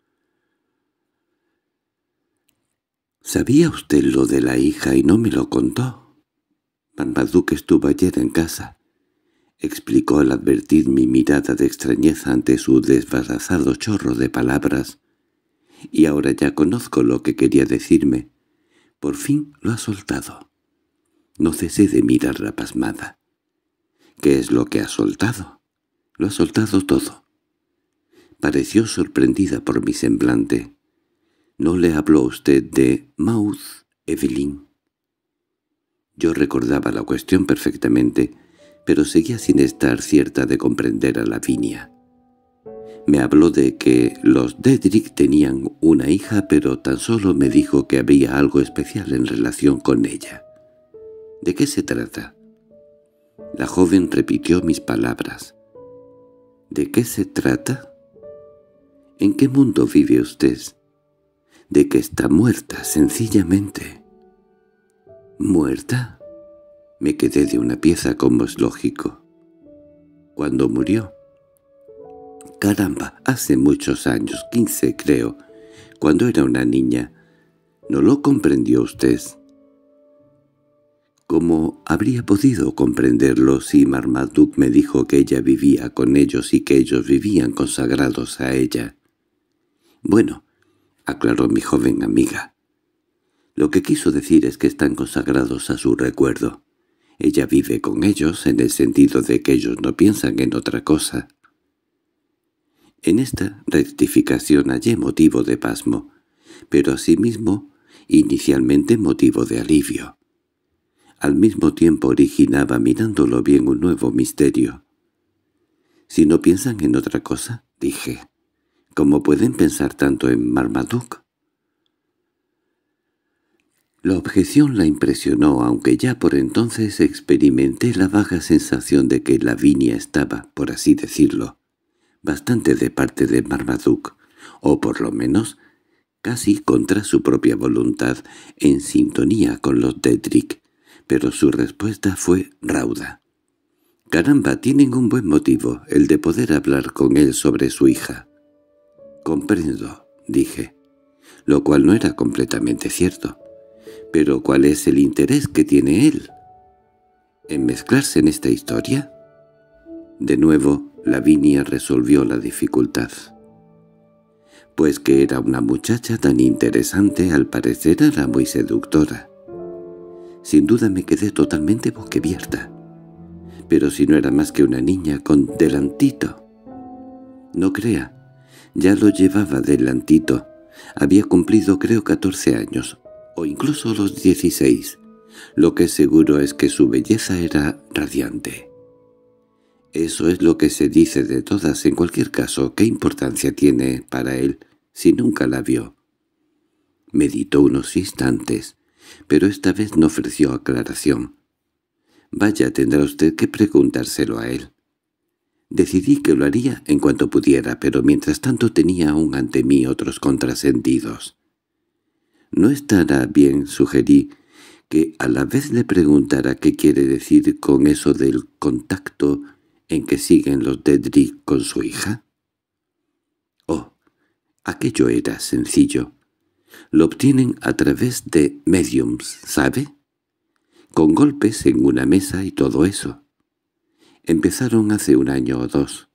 —¿Sabía usted lo de la hija y no me lo contó? Marmaduke estuvo ayer en casa —explicó al advertir mi mirada de extrañeza ante su desbarazado chorro de palabras—, y ahora ya conozco lo que quería decirme. Por fin lo ha soltado. No cesé de mirarla pasmada. —¿Qué es lo que ha soltado? —Lo ha soltado todo. Pareció sorprendida por mi semblante. —¿No le habló usted de Maud, Evelyn? Yo recordaba la cuestión perfectamente, pero seguía sin estar cierta de comprender a Lavinia. Me habló de que los Dedrick tenían una hija, pero tan solo me dijo que había algo especial en relación con ella. ¿De qué se trata? La joven repitió mis palabras. ¿De qué se trata? ¿En qué mundo vive usted? De que está muerta, sencillamente. ¿Muerta? Me quedé de una pieza, como es lógico. ¿Cuándo murió? Caramba, hace muchos años, quince creo, cuando era una niña. ¿No lo comprendió usted? ¿Cómo habría podido comprenderlo si Marmaduke me dijo que ella vivía con ellos y que ellos vivían consagrados a ella? Bueno, aclaró mi joven amiga. Lo que quiso decir es que están consagrados a su recuerdo. Ella vive con ellos en el sentido de que ellos no piensan en otra cosa. En esta rectificación hallé motivo de pasmo, pero asimismo inicialmente motivo de alivio. Al mismo tiempo originaba mirándolo bien un nuevo misterio. «Si no piensan en otra cosa», dije, «¿cómo pueden pensar tanto en Marmaduke?» La objeción la impresionó, aunque ya por entonces experimenté la vaga sensación de que Lavinia estaba, por así decirlo, bastante de parte de Marmaduke, o por lo menos casi contra su propia voluntad, en sintonía con los Dedrick, pero su respuesta fue rauda. «Caramba, tienen un buen motivo, el de poder hablar con él sobre su hija». «Comprendo», dije, lo cual no era completamente cierto. «¿Pero cuál es el interés que tiene él? ¿En mezclarse en esta historia?» De nuevo, Lavinia resolvió la dificultad. Pues que era una muchacha tan interesante, al parecer era muy seductora. Sin duda me quedé totalmente boquiabierta. Pero si no era más que una niña con delantito. No crea, ya lo llevaba delantito. Había cumplido creo catorce años, o incluso los dieciséis. Lo que seguro es que su belleza era radiante. Eso es lo que se dice de todas. En cualquier caso, ¿qué importancia tiene para él si nunca la vio? Meditó unos instantes, pero esta vez no ofreció aclaración. Vaya, tendrá usted que preguntárselo a él. Decidí que lo haría en cuanto pudiera, pero mientras tanto tenía aún ante mí otros contrasentidos. «No estará bien», sugerí, «que a la vez le preguntara qué quiere decir con eso del contacto en que siguen los Dedrick con su hija». Oh, aquello era sencillo. Lo obtienen a través de mediums, ¿sabe? Con golpes en una mesa y todo eso. Empezaron hace un año o dos.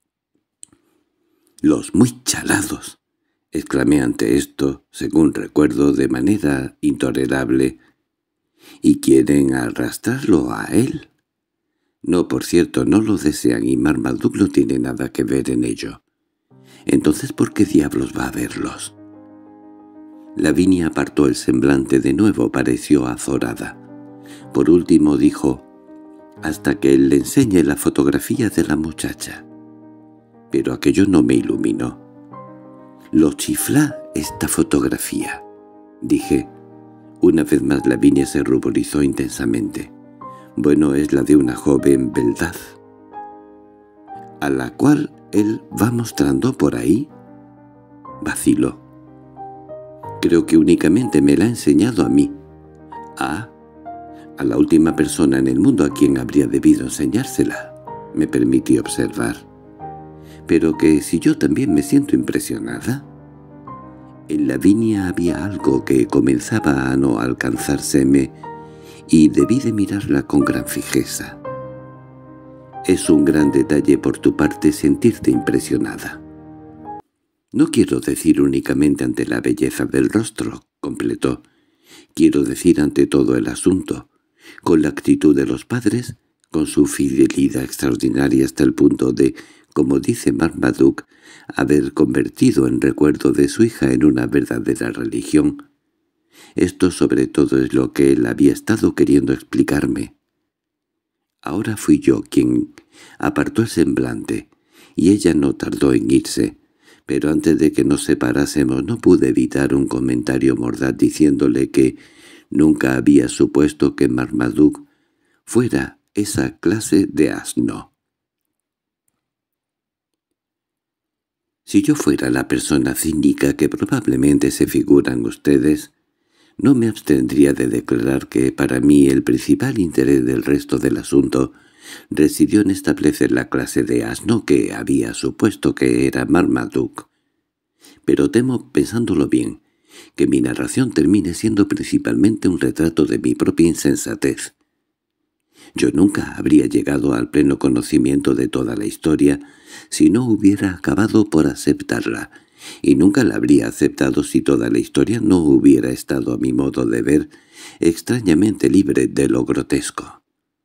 «Los muy chalados», exclamé ante esto, según recuerdo, de manera intolerable. «¿Y quieren arrastrarlo a él?» «No, por cierto, no lo desean y Marmaduke no tiene nada que ver en ello». «Entonces, ¿por qué diablos va a verlos?» Lavinia apartó el semblante de nuevo, pareció azorada. Por último dijo, «Hasta que él le enseñe la fotografía de la muchacha». Pero aquello no me iluminó. «Lo chiflá esta fotografía», dije. Una vez más Lavinia se ruborizó intensamente. «Bueno, es la de una joven beldad, a la cual él va mostrando por ahí». Vaciló. «Creo que únicamente me la ha enseñado a mí». «Ah, a la última persona en el mundo a quien habría debido enseñársela», me permití observar. «Pero que si yo también me siento impresionada». En Lavinia había algo que comenzaba a no alcanzárseme, y debí de mirarla con gran fijeza. «Es un gran detalle por tu parte sentirte impresionada». «No quiero decir únicamente ante la belleza del rostro», completó. «Quiero decir ante todo el asunto, con la actitud de los padres, con su fidelidad extraordinaria hasta el punto de, como dice Marmaduke, haber convertido en recuerdo de su hija en una verdadera religión. Esto sobre todo es lo que él había estado queriendo explicarme». Ahora fui yo quien apartó el semblante, y ella no tardó en irse, pero antes de que nos separásemos no pude evitar un comentario mordaz diciéndole que nunca había supuesto que Marmaduke fuera esa clase de asno. Si yo fuera la persona cínica que probablemente se figuran ustedes, no me abstendría de declarar que para mí el principal interés del resto del asunto residió en establecer la clase de asno que había supuesto que era Marmaduke. Pero temo, pensándolo bien, que mi narración termine siendo principalmente un retrato de mi propia insensatez. Yo nunca habría llegado al pleno conocimiento de toda la historia si no hubiera acabado por aceptarla, y nunca la habría aceptado si toda la historia no hubiera estado, a mi modo de ver, extrañamente libre de lo grotesco.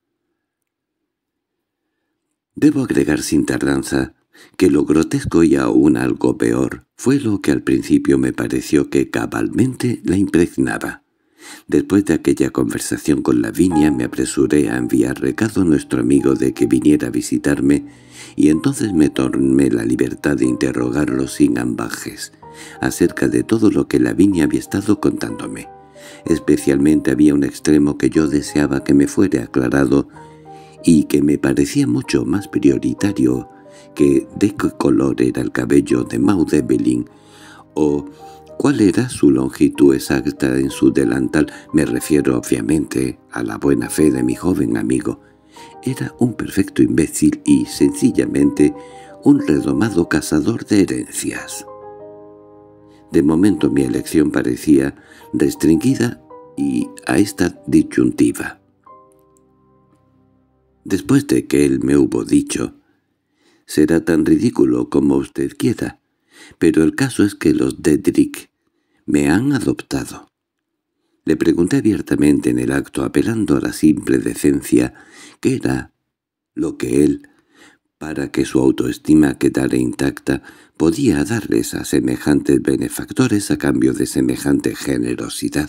Debo agregar sin tardanza que lo grotesco y aún algo peor fue lo que al principio me pareció que cabalmente la impregnaba. Después de aquella conversación con Lavinia me apresuré a enviar recado a nuestro amigo de que viniera a visitarme, y entonces me tomé la libertad de interrogarlo sin ambajes acerca de todo lo que Lavinia había estado contándome. Especialmente había un extremo que yo deseaba que me fuera aclarado y que me parecía mucho más prioritario que de qué color era el cabello de Maud Evelyn o cuál era su longitud exacta en su delantal. Me refiero obviamente a la buena fe de mi joven amigo. Era un perfecto imbécil y, sencillamente, un redomado cazador de herencias. De momento mi elección parecía restringida y a esta disyuntiva. Después de que él me hubo dicho, «Será tan ridículo como usted quiera, pero el caso es que los Dedrick me han adoptado». Le pregunté abiertamente en el acto, apelando a la simple decencia, qué era lo que él, para que su autoestima quedara intacta, podía darles a semejantes benefactores a cambio de semejante generosidad.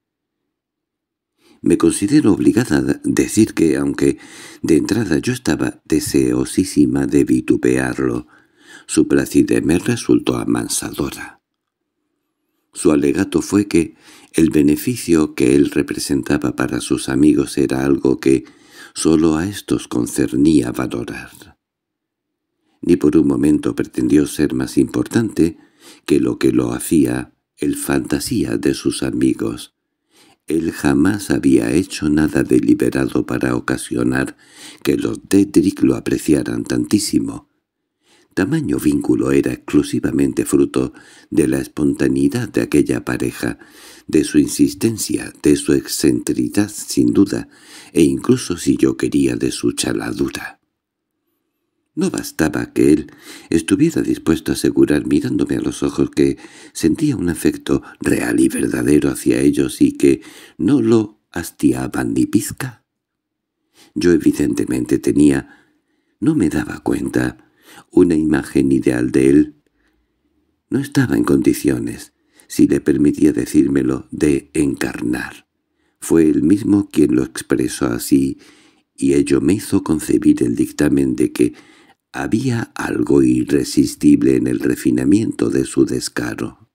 Me considero obligada a decir que, aunque de entrada yo estaba deseosísima de vituperarlo, su placidez me resultó amansadora. Su alegato fue que el beneficio que él representaba para sus amigos era algo que sólo a éstos concernía valorar. Ni por un momento pretendió ser más importante que lo que lo hacía el fantasía de sus amigos. Él jamás había hecho nada deliberado para ocasionar que los Dedrick lo apreciaran tantísimo. Tamaño vínculo era exclusivamente fruto de la espontaneidad de aquella pareja, de su insistencia, de su excentricidad sin duda, e incluso, si yo quería, de su chaladura. No bastaba que él estuviera dispuesto a asegurar mirándome a los ojos que sentía un afecto real y verdadero hacia ellos y que no lo hastiaban ni pizca. Yo evidentemente tenía, no me daba cuenta, una imagen ideal de él. No estaba en condiciones si le permitía decírmelo, de encarnar. Fue él mismo quien lo expresó así, y ello me hizo concebir el dictamen de que había algo irresistible en el refinamiento de su descaro.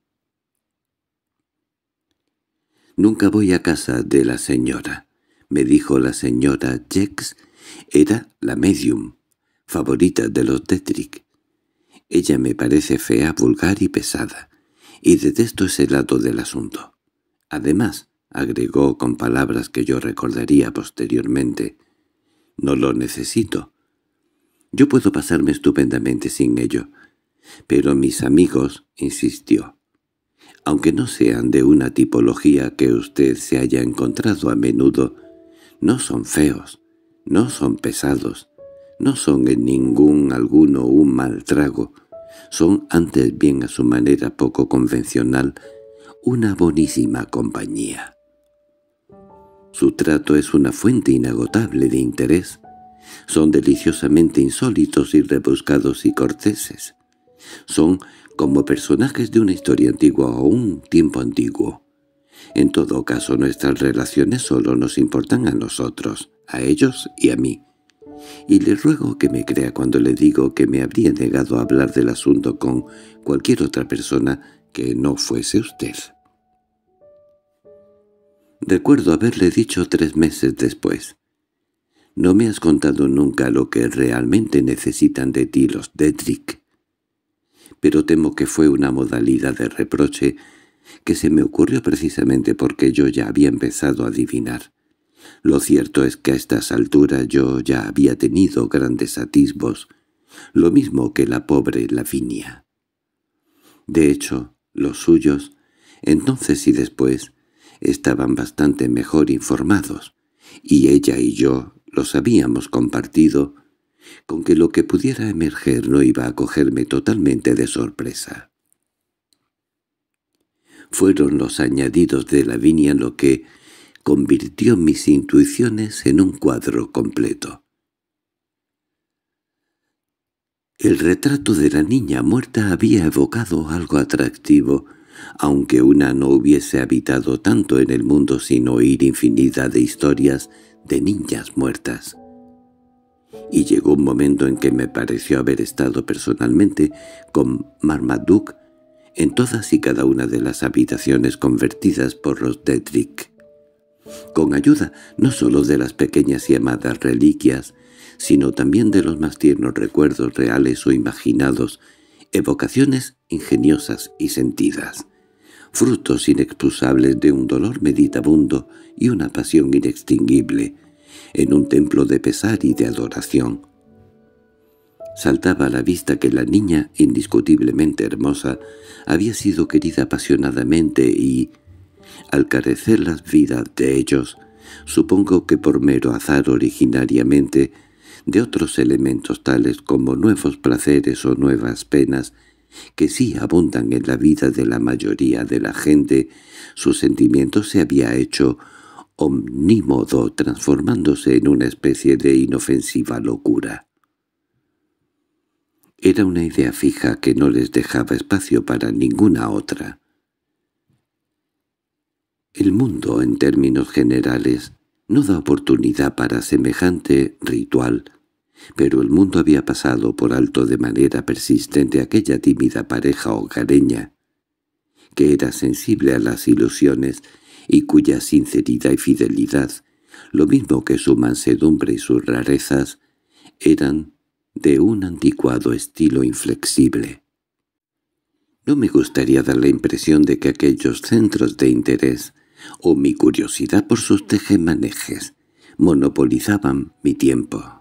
«Nunca voy a casa de la señora», me dijo la señora Jex. Era la medium favorita de los Dedrick. Ella me parece fea, vulgar y pesada, y detesto ese lado del asunto. Además, agregó con palabras que yo recordaría posteriormente, no lo necesito. Yo puedo pasarme estupendamente sin ello. Pero mis amigos, insistió, aunque no sean de una tipología que usted se haya encontrado a menudo, no son feos, no son pesados, no son en ningún alguno un mal trago, son antes bien a su manera poco convencional una bonísima compañía. Su trato es una fuente inagotable de interés. Son deliciosamente insólitos y rebuscados y corteses. Son como personajes de una historia antigua o un tiempo antiguo. En todo caso, nuestras relaciones solo nos importan a nosotros, a ellos y a mí. Y le ruego que me crea cuando le digo que me habría negado a hablar del asunto con cualquier otra persona que no fuese usted. Recuerdo haberle dicho tres meses después: «No me has contado nunca lo que realmente necesitan de ti los Dedrick». Pero temo que fue una modalidad de reproche que se me ocurrió precisamente porque yo ya había empezado a adivinar. Lo cierto es que a estas alturas yo ya había tenido grandes atisbos, lo mismo que la pobre Lavinia. De hecho, los suyos, entonces y después, estaban bastante mejor informados, y ella y yo los habíamos compartido, con que lo que pudiera emerger no iba a cogerme totalmente de sorpresa. Fueron los añadidos de Lavinia lo que convirtió mis intuiciones en un cuadro completo. El retrato de la niña muerta había evocado algo atractivo, aunque una no hubiese habitado tanto en el mundo sin oír infinidad de historias de niñas muertas. Y llegó un momento en que me pareció haber estado personalmente con Marmaduke en todas y cada una de las habitaciones convertidas por los Dedrick, con ayuda no sólo de las pequeñas y amadas reliquias, sino también de los más tiernos recuerdos reales o imaginados, evocaciones ingeniosas y sentidas, frutos inexcusables de un dolor meditabundo y una pasión inextinguible, en un templo de pesar y de adoración. Saltaba a la vista que la niña, indiscutiblemente hermosa, había sido querida apasionadamente y, al carecer las vidas de ellos, supongo que por mero azar originariamente, de otros elementos tales como nuevos placeres o nuevas penas, que sí abundan en la vida de la mayoría de la gente, su sentimiento se había hecho omnímodo, transformándose en una especie de inofensiva locura. Era una idea fija que no les dejaba espacio para ninguna otra. El mundo, en términos generales, no da oportunidad para semejante ritual, pero el mundo había pasado por alto de manera persistente aquella tímida pareja hogareña, que era sensible a las ilusiones y cuya sinceridad y fidelidad, lo mismo que su mansedumbre y sus rarezas, eran de un anticuado estilo inflexible. No me gustaría dar la impresión de que aquellos centros de interés, o mi curiosidad por sus tejemanejes, monopolizaban mi tiempo.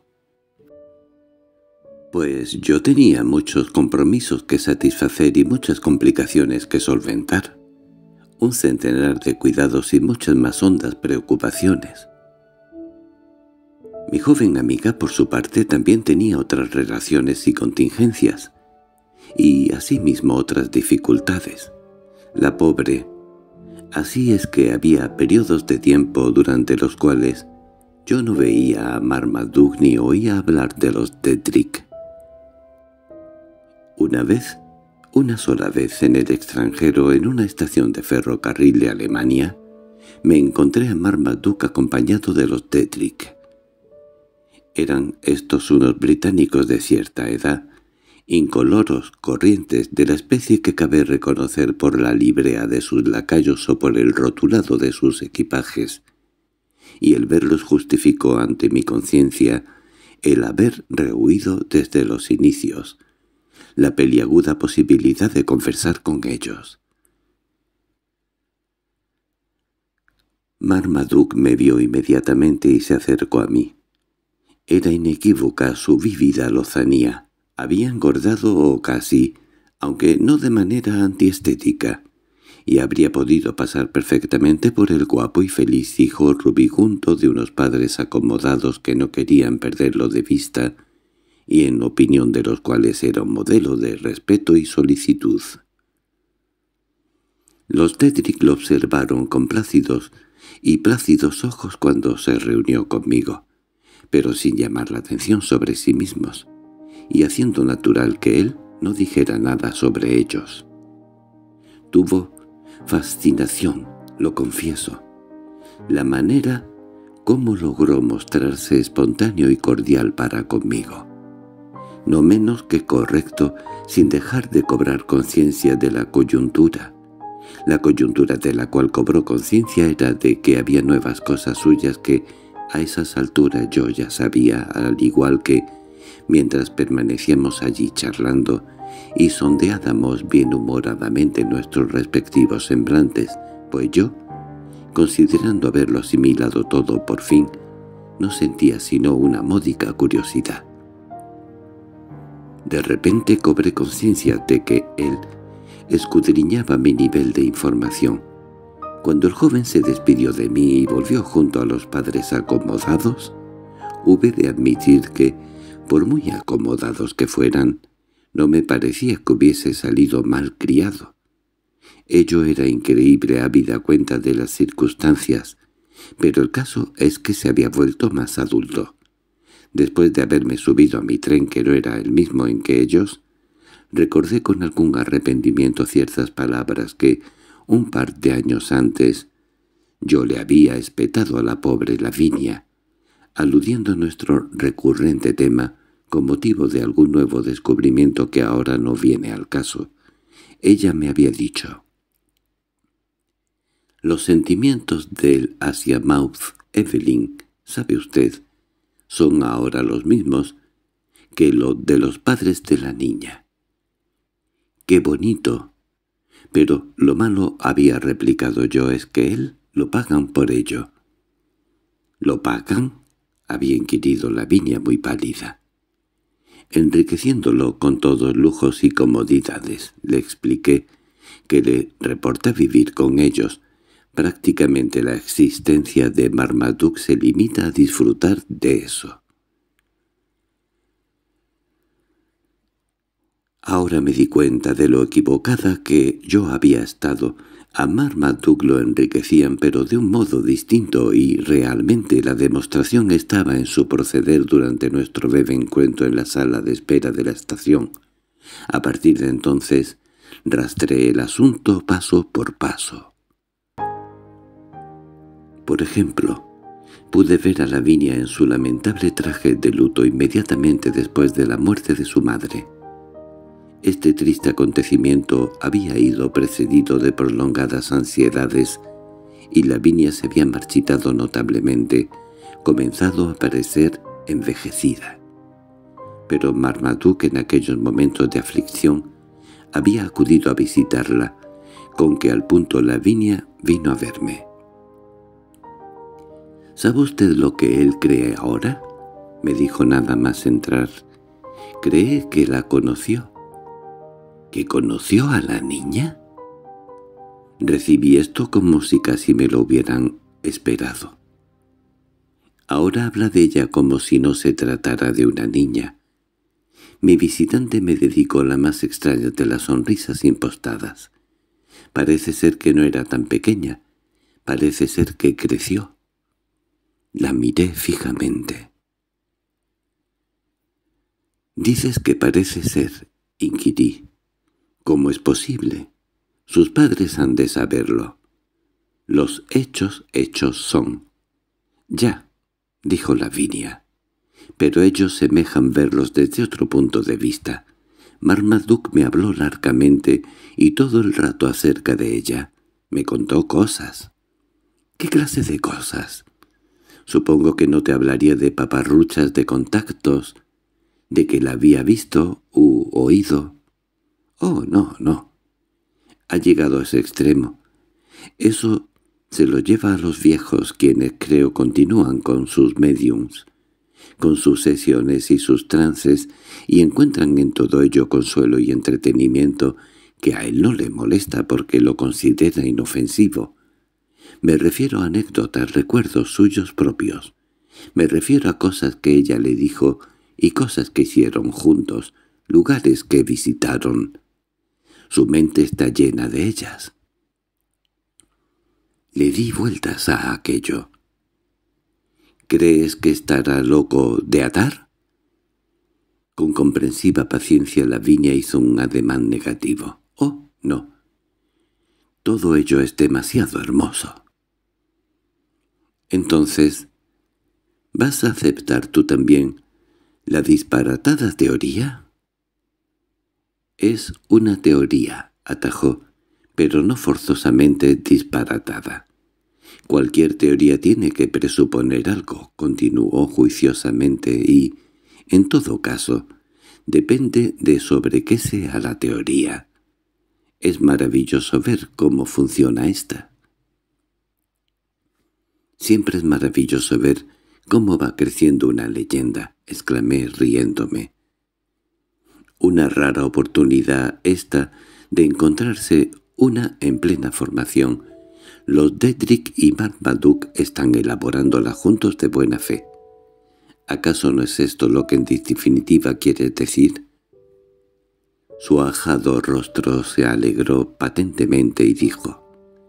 Pues yo tenía muchos compromisos que satisfacer y muchas complicaciones que solventar, un centenar de cuidados y muchas más hondas preocupaciones. Mi joven amiga, por su parte, también tenía otras relaciones y contingencias, y asimismo otras dificultades. La pobre. Así es que había periodos de tiempo durante los cuales yo no veía a Marmaduke ni oía hablar de los Dedrick. Una vez, Una sola vez en el extranjero, en una estación de ferrocarril de Alemania, me encontré a Marmaduke acompañado de los Dedrick. Eran estos unos británicos de cierta edad, incoloros, corrientes, de la especie que cabe reconocer por la librea de sus lacayos o por el rotulado de sus equipajes, y el verlos justificó ante mi conciencia el haber rehuido desde los inicios la peliaguda posibilidad de conversar con ellos. Marmaduke me vio inmediatamente y se acercó a mí. Era inequívoca su vívida lozanía. Había engordado o casi, aunque no de manera antiestética, y habría podido pasar perfectamente por el guapo y feliz hijo rubicundo de unos padres acomodados que no querían perderlo de vista, y en opinión de los cuales era un modelo de respeto y solicitud. Los Dedrick lo observaron con plácidos y plácidos ojos cuando se reunió conmigo, pero sin llamar la atención sobre sí mismos, y haciendo natural que él no dijera nada sobre ellos. Tuvo fascinación, lo confieso, la manera cómo logró mostrarse espontáneo y cordial para conmigo. No menos que correcto, sin dejar de cobrar conciencia de la coyuntura. La coyuntura de la cual cobró conciencia era de que había nuevas cosas suyas que a esas alturas yo ya sabía, al igual que, mientras permanecíamos allí charlando y sondeábamos bienhumoradamente nuestros respectivos semblantes, pues yo, considerando haberlo asimilado todo por fin, no sentía sino una módica curiosidad. De repente cobré conciencia de que él escudriñaba mi nivel de información. Cuando el joven se despidió de mí y volvió junto a los padres acomodados, hube de admitir que, por muy acomodados que fueran, no me parecía que hubiese salido mal criado. Ello era increíble habida cuenta de las circunstancias, pero el caso es que se había vuelto más adulto. Después de haberme subido a mi tren, que no era el mismo en que ellos, recordé con algún arrepentimiento ciertas palabras que, un par de años antes, yo le había espetado a la pobre Lavinia, aludiendo a nuestro recurrente tema con motivo de algún nuevo descubrimiento que ahora no viene al caso. Ella me había dicho: «Los sentimientos del hacia Mouth Evelyn, sabe usted, son ahora los mismos que los de los padres de la niña». «¡Qué bonito!». «Pero lo malo», había replicado yo, «es que él lo pagan por ello». «¿Lo pagan?», había inquirido Lavinia muy pálida. «Enriqueciéndolo con todos lujos y comodidades», le expliqué, «que le reporta vivir con ellos. Prácticamente la existencia de Marmaduke se limita a disfrutar de eso». Ahora me di cuenta de lo equivocada que yo había estado. A Marmaduke lo enriquecían, pero de un modo distinto, y realmente la demostración estaba en su proceder durante nuestro breve encuentro en la sala de espera de la estación. A partir de entonces, rastreé el asunto paso por paso. Por ejemplo, pude ver a Lavinia en su lamentable traje de luto inmediatamente después de la muerte de su madre. Este triste acontecimiento había ido precedido de prolongadas ansiedades, y Lavinia se había marchitado notablemente, comenzado a parecer envejecida. Pero Marmaduke en aquellos momentos de aflicción había acudido a visitarla, con que al punto Lavinia vino a verme. —¿Sabe usted lo que él cree ahora? —me dijo nada más entrar. —Cree que la conoció. —¿Que conoció a la niña? Recibí esto como si casi me lo hubieran esperado. Ahora habla de ella como si no se tratara de una niña. Mi visitante me dedicó la más extraña de las sonrisas impostadas. Parece ser que no era tan pequeña. Parece ser que creció. La miré fijamente. —¿Dices que parece ser? —inquirí. ¿Cómo es posible? Sus padres han de saberlo. Los hechos, hechos son. —Ya —dijo Lavinia—, pero ellos semejan verlos desde otro punto de vista. Marmaduke me habló largamente y todo el rato acerca de ella. Me contó cosas. —¿Qué clase de cosas? Supongo que no te hablaría de paparruchas, de contactos, de que la había visto u oído. —Oh, no, no. Ha llegado a ese extremo. Eso se lo lleva a los viejos, quienes creo continúan con sus mediums, con sus sesiones y sus trances, y encuentran en todo ello consuelo y entretenimiento que a él no le molesta porque lo considera inofensivo. Me refiero a anécdotas, recuerdos suyos propios. Me refiero a cosas que ella le dijo y cosas que hicieron juntos, lugares que visitaron. Su mente está llena de ellas. Le di vueltas a aquello. —¿Crees que estará loco de atar? Con comprensiva paciencia Lavinia hizo un ademán negativo. —Oh, no. Todo ello es demasiado hermoso. —Entonces, ¿vas a aceptar tú también la disparatada teoría? —Es una teoría —atajó—, pero no forzosamente disparatada. Cualquier teoría tiene que presuponer algo —continuó juiciosamente— y, en todo caso, depende de sobre qué sea la teoría. Es maravilloso ver cómo funciona esta. Siempre es maravilloso ver cómo va creciendo una leyenda —exclamé riéndome—. Una rara oportunidad esta de encontrarse una en plena formación. Los Dedrick y Marmaduke están elaborándola juntos de buena fe. ¿Acaso no es esto lo que en definitiva quieres decir? Su ajado rostro se alegró patentemente y dijo: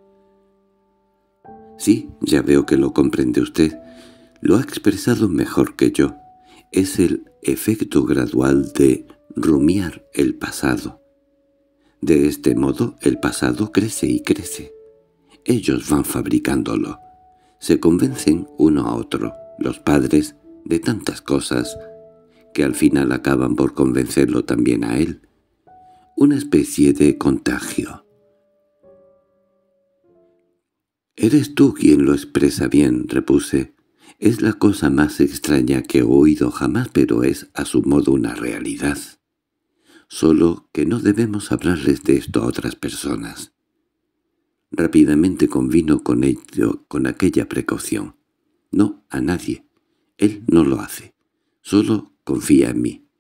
—Sí, ya veo que lo comprende usted. Lo ha expresado mejor que yo. Es el efecto gradual de rumiar el pasado. De este modo el pasado crece y crece. Ellos van fabricándolo. Se convencen uno a otro, los padres, de tantas cosas, que al final acaban por convencerlo también a él. Una especie de contagio. —Eres tú quien lo expresa bien —repuse—. Es la cosa más extraña que he oído jamás, pero es a su modo una realidad. Solo que no debemos hablarles de esto a otras personas. Rápidamente convino con ello, con aquella precaución. No, a nadie. Él no lo hace. Solo confía en mí.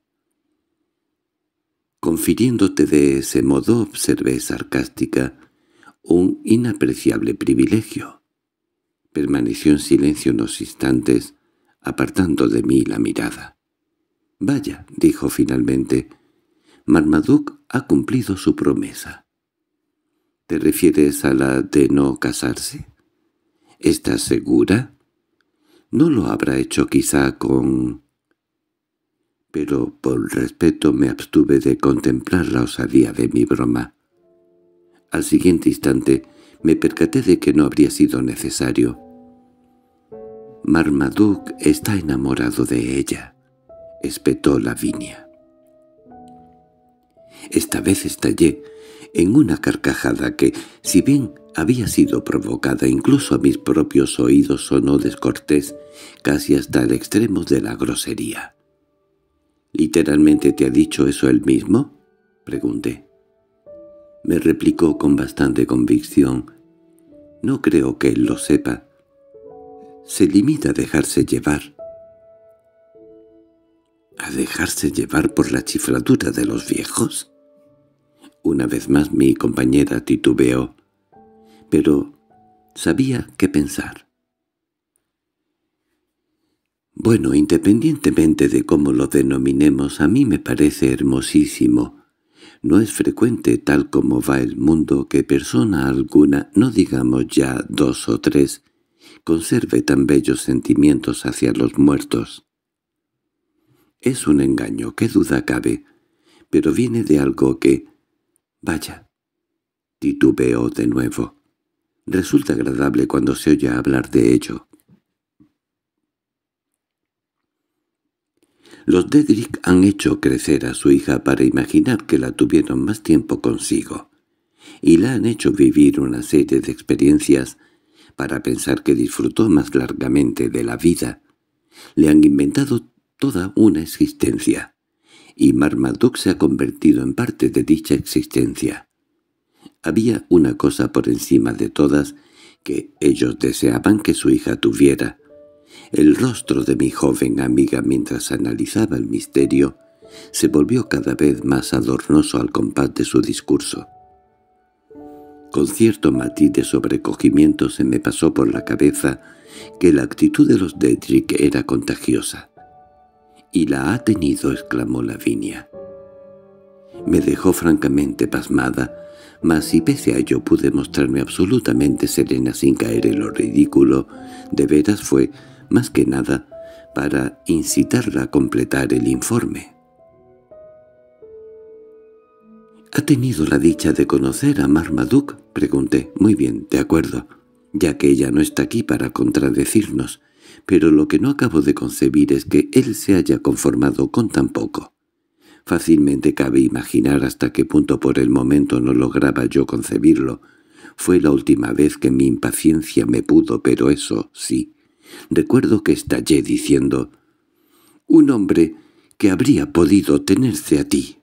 Confiriéndote de ese modo, observé sarcástica, un inapreciable privilegio. Permaneció en silencio unos instantes, apartando de mí la mirada. —Vaya —dijo finalmente—, Marmaduke ha cumplido su promesa. —¿Te refieres a la de no casarse? ¿Estás segura? ¿No lo habrá hecho quizá con...? Pero por respeto me abstuve de contemplar la osadía de mi broma. Al siguiente instante me percaté de que no habría sido necesario. —Marmaduke está enamorado de ella —espetó Lavinia. Esta vez estallé en una carcajada que, si bien había sido provocada incluso a mis propios oídos, sonó descortés casi hasta el extremo de la grosería. —¿Literalmente te ha dicho eso él mismo? —pregunté. Me replicó con bastante convicción: —No creo que él lo sepa. Se limita a dejarse llevar. ¿A dejarse llevar por la chifladura de los viejos? Una vez más mi compañera titubeó, pero sabía qué pensar. Bueno, independientemente de cómo lo denominemos, a mí me parece hermosísimo. No es frecuente, tal como va el mundo, que persona alguna, no digamos ya dos o tres, conserve tan bellos sentimientos hacia los muertos. Es un engaño, qué duda cabe, pero viene de algo que, Vaya, titubeó de nuevo. Resulta agradable cuando se oye hablar de ello. Los Dedrick han hecho crecer a su hija para imaginar que la tuvieron más tiempo consigo, y la han hecho vivir una serie de experiencias para pensar que disfrutó más largamente de la vida. Le han inventado toda una existencia, y Marmaduke se ha convertido en parte de dicha existencia. Había una cosa por encima de todas que ellos deseaban que su hija tuviera. El rostro de mi joven amiga mientras analizaba el misterio se volvió cada vez más adornoso al compás de su discurso. Con cierto matiz de sobrecogimiento se me pasó por la cabeza que la actitud de los Dedrick era contagiosa. —¿Y la ha tenido? —exclamó Lavinia. Me dejó francamente pasmada, mas si pese a ello pude mostrarme absolutamente serena sin caer en lo ridículo, de veras fue, más que nada, para incitarla a completar el informe. —¿Ha tenido la dicha de conocer a Marmaduke? —pregunté. —Muy bien, de acuerdo, ya que ella no está aquí para contradecirnos, pero lo que no acabo de concebir es que él se haya conformado con tan poco. Fácilmente cabe imaginar hasta qué punto por el momento no lograba yo concebirlo. Fue la última vez que mi impaciencia me pudo, pero eso sí. Recuerdo que estallé diciendo: «Un hombre que habría podido tenerse a ti».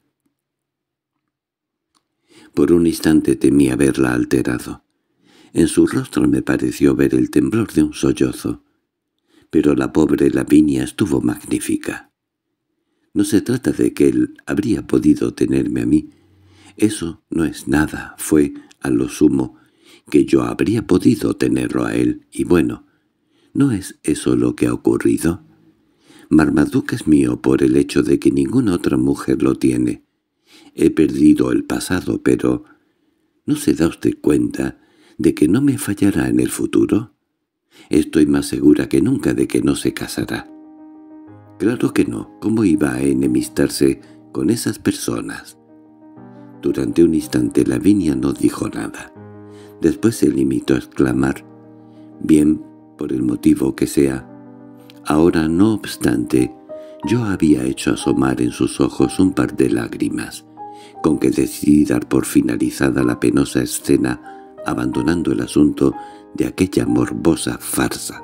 Por un instante temí haberla alterado. En su rostro me pareció ver el temblor de un sollozo. Pero la pobre Lavinia estuvo magnífica. No se trata de que él habría podido tenerme a mí. Eso no es nada. Fue, a lo sumo, que yo habría podido tenerlo a él. Y bueno, ¿no es eso lo que ha ocurrido? Marmaduke es mío por el hecho de que ninguna otra mujer lo tiene. He perdido el pasado, pero ¿no se da usted cuenta de que no me fallará en el futuro? Estoy más segura que nunca de que no se casará. Claro que no. ¿Cómo iba a enemistarse con esas personas? Durante un instante Lavinia no dijo nada. Después se limitó a exclamar: «Bien, por el motivo que sea». Ahora, no obstante, yo había hecho asomar en sus ojos un par de lágrimas, con que decidí dar por finalizada la penosa escena, abandonando el asunto de aquella morbosa farsa.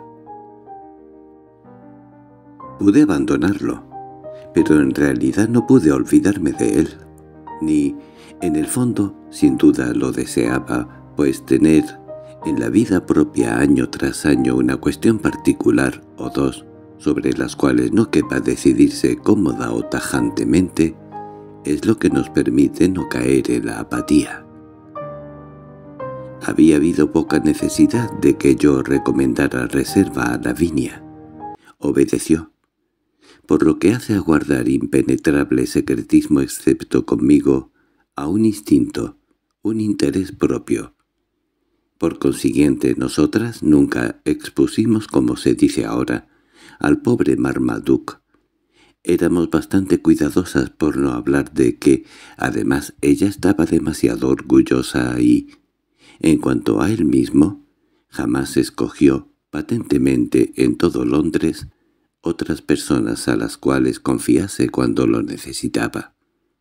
Pude abandonarlo, pero en realidad no pude olvidarme de él, ni, en el fondo, sin duda lo deseaba, pues tener en la vida propia año tras año una cuestión particular o dos, sobre las cuales no quepa decidirse cómoda o tajantemente, es lo que nos permite no caer en la apatía. Había habido poca necesidad de que yo recomendara reserva a Lavinia. Obedeció. Por lo que hace a guardar impenetrable secretismo excepto conmigo, a un instinto, un interés propio. Por consiguiente, nosotras nunca expusimos, como se dice ahora, al pobre Marmaduke. Éramos bastante cuidadosas por no hablar de que, además, ella estaba demasiado orgullosa y, en cuanto a él mismo, jamás escogió, patentemente en todo Londres, otras personas a las cuales confiase cuando lo necesitaba.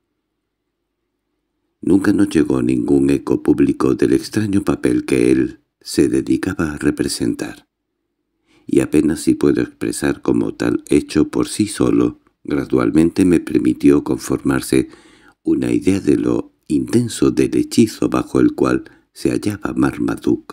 Nunca nos llegó ningún eco público del extraño papel que él se dedicaba a representar, y apenas si puedo expresar como tal hecho por sí solo, gradualmente me permitió conformarse una idea de lo intenso del hechizo bajo el cual se hallaba Marmaduke.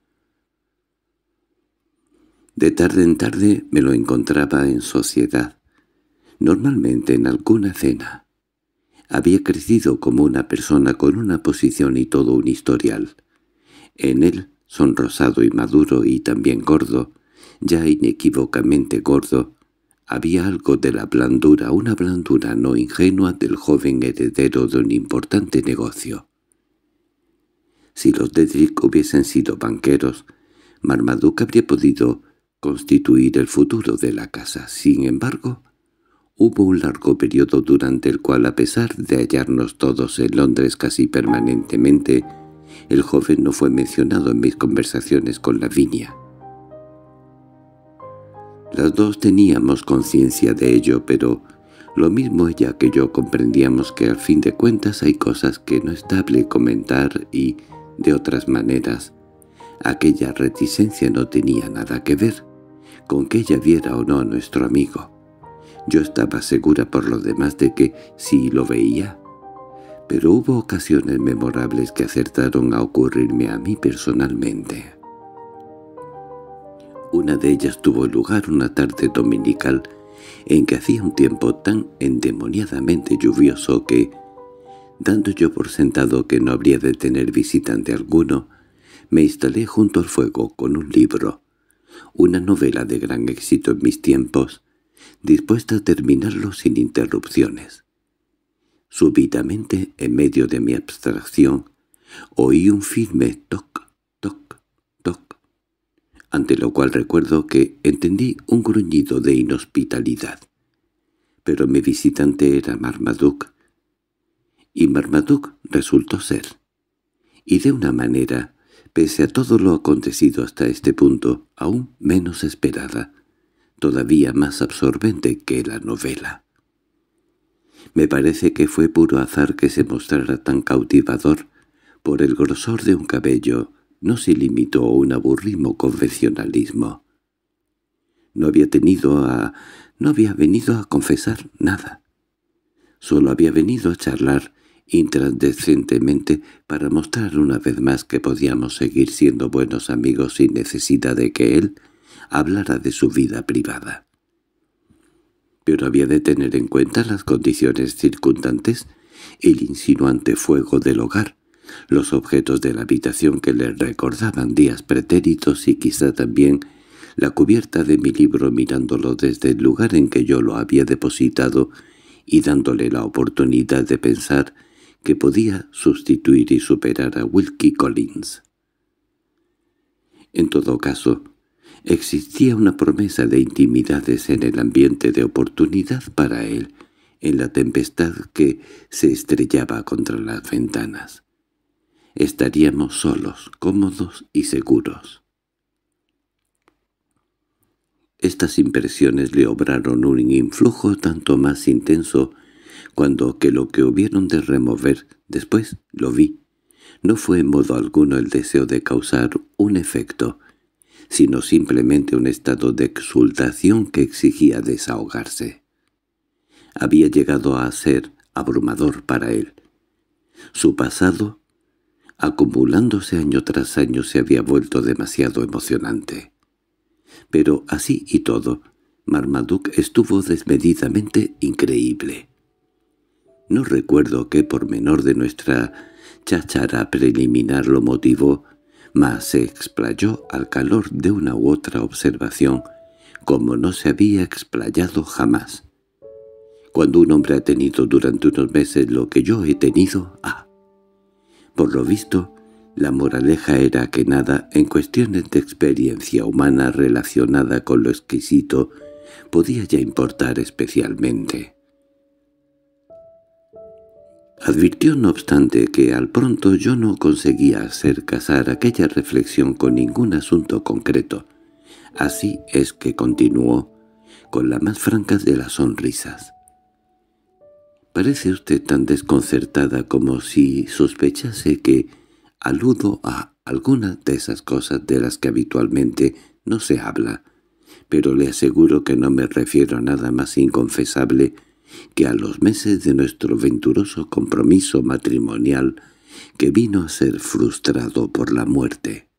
De tarde en tarde me lo encontraba en sociedad, normalmente en alguna cena. Había crecido como una persona con una posición y todo un historial. En él, sonrosado y maduro y también gordo, ya inequívocamente gordo, había algo de la blandura, una blandura no ingenua del joven heredero de un importante negocio. Si los Dedrick hubiesen sido banqueros, Marmaduke habría podido constituir el futuro de la casa. Sin embargo, Hubo un largo periodo durante el cual, a pesar de hallarnos todos en Londres casi permanentemente, el joven no fue mencionado en mis conversaciones con Lavinia. Las dos teníamos conciencia de ello, pero lo mismo ella que yo comprendíamos que al fin de cuentas hay cosas que no es estable comentar y, de otras maneras, aquella reticencia no tenía nada que ver con que ella viera o no a nuestro amigo. Yo estaba segura por lo demás de que sí lo veía, pero hubo ocasiones memorables que acertaron a ocurrirme a mí personalmente. Una de ellas tuvo lugar una tarde dominical en que hacía un tiempo tan endemoniadamente lluvioso que, dando yo por sentado que no habría de tener visitante alguno, me instalé junto al fuego con un libro, una novela de gran éxito en mis tiempos, dispuesta a terminarlo sin interrupciones. Súbitamente, en medio de mi abstracción, oí un firme toc, toc, toc, ante lo cual recuerdo que entendí un gruñido de inhospitalidad. Pero mi visitante era Marmaduke, y Marmaduke resultó ser, y de una manera, pese a todo lo acontecido hasta este punto, aún menos esperada, todavía más absorbente que la novela. Me parece que fue puro azar que se mostrara tan cautivador. Por el grosor de un cabello no se limitó a un aburrido convencionalismo. No había tenido a... no había venido a confesar nada. Solo había venido a charlar intransigentemente para mostrar una vez más que podíamos seguir siendo buenos amigos sin necesidad de que él hablara de su vida privada. Pero había de tener en cuenta las condiciones circundantes, el insinuante fuego del hogar, los objetos de la habitación que le recordaban días pretéritos y quizá también la cubierta de mi libro mirándolo desde el lugar en que yo lo había depositado y dándole la oportunidad de pensar que podía sustituir y superar a Wilkie Collins. En todo caso, existía una promesa de intimidades en el ambiente de oportunidad para él, en la tempestad que se estrellaba contra las ventanas. Estaríamos solos, cómodos y seguros. Estas impresiones le obraron un influjo tanto más intenso cuando que lo que hubieron de remover, después lo vi, no fue en modo alguno el deseo de causar un efecto, sino simplemente un estado de exultación que exigía desahogarse. Había llegado a ser abrumador para él. Su pasado, acumulándose año tras año, se había vuelto demasiado emocionante. Pero así y todo, Marmaduke estuvo desmedidamente increíble. No recuerdo qué pormenor de nuestra cháchara preliminar lo motivó, mas se explayó al calor de una u otra observación como no se había explayado jamás. Cuando un hombre ha tenido durante unos meses lo que yo he tenido, ah, por lo visto, la moraleja era que nada, en cuestiones de experiencia humana relacionada con lo exquisito, podía ya importar especialmente. Advirtió no obstante que al pronto yo no conseguía hacer casar aquella reflexión con ningún asunto concreto. Así es que continuó, con la más franca de las sonrisas. «Parece usted tan desconcertada como si sospechase que aludo a algunas de esas cosas de las que habitualmente no se habla, pero le aseguro que no me refiero a nada más inconfesable que a los meses de nuestro venturoso compromiso matrimonial que vino a ser frustrado por la muerte».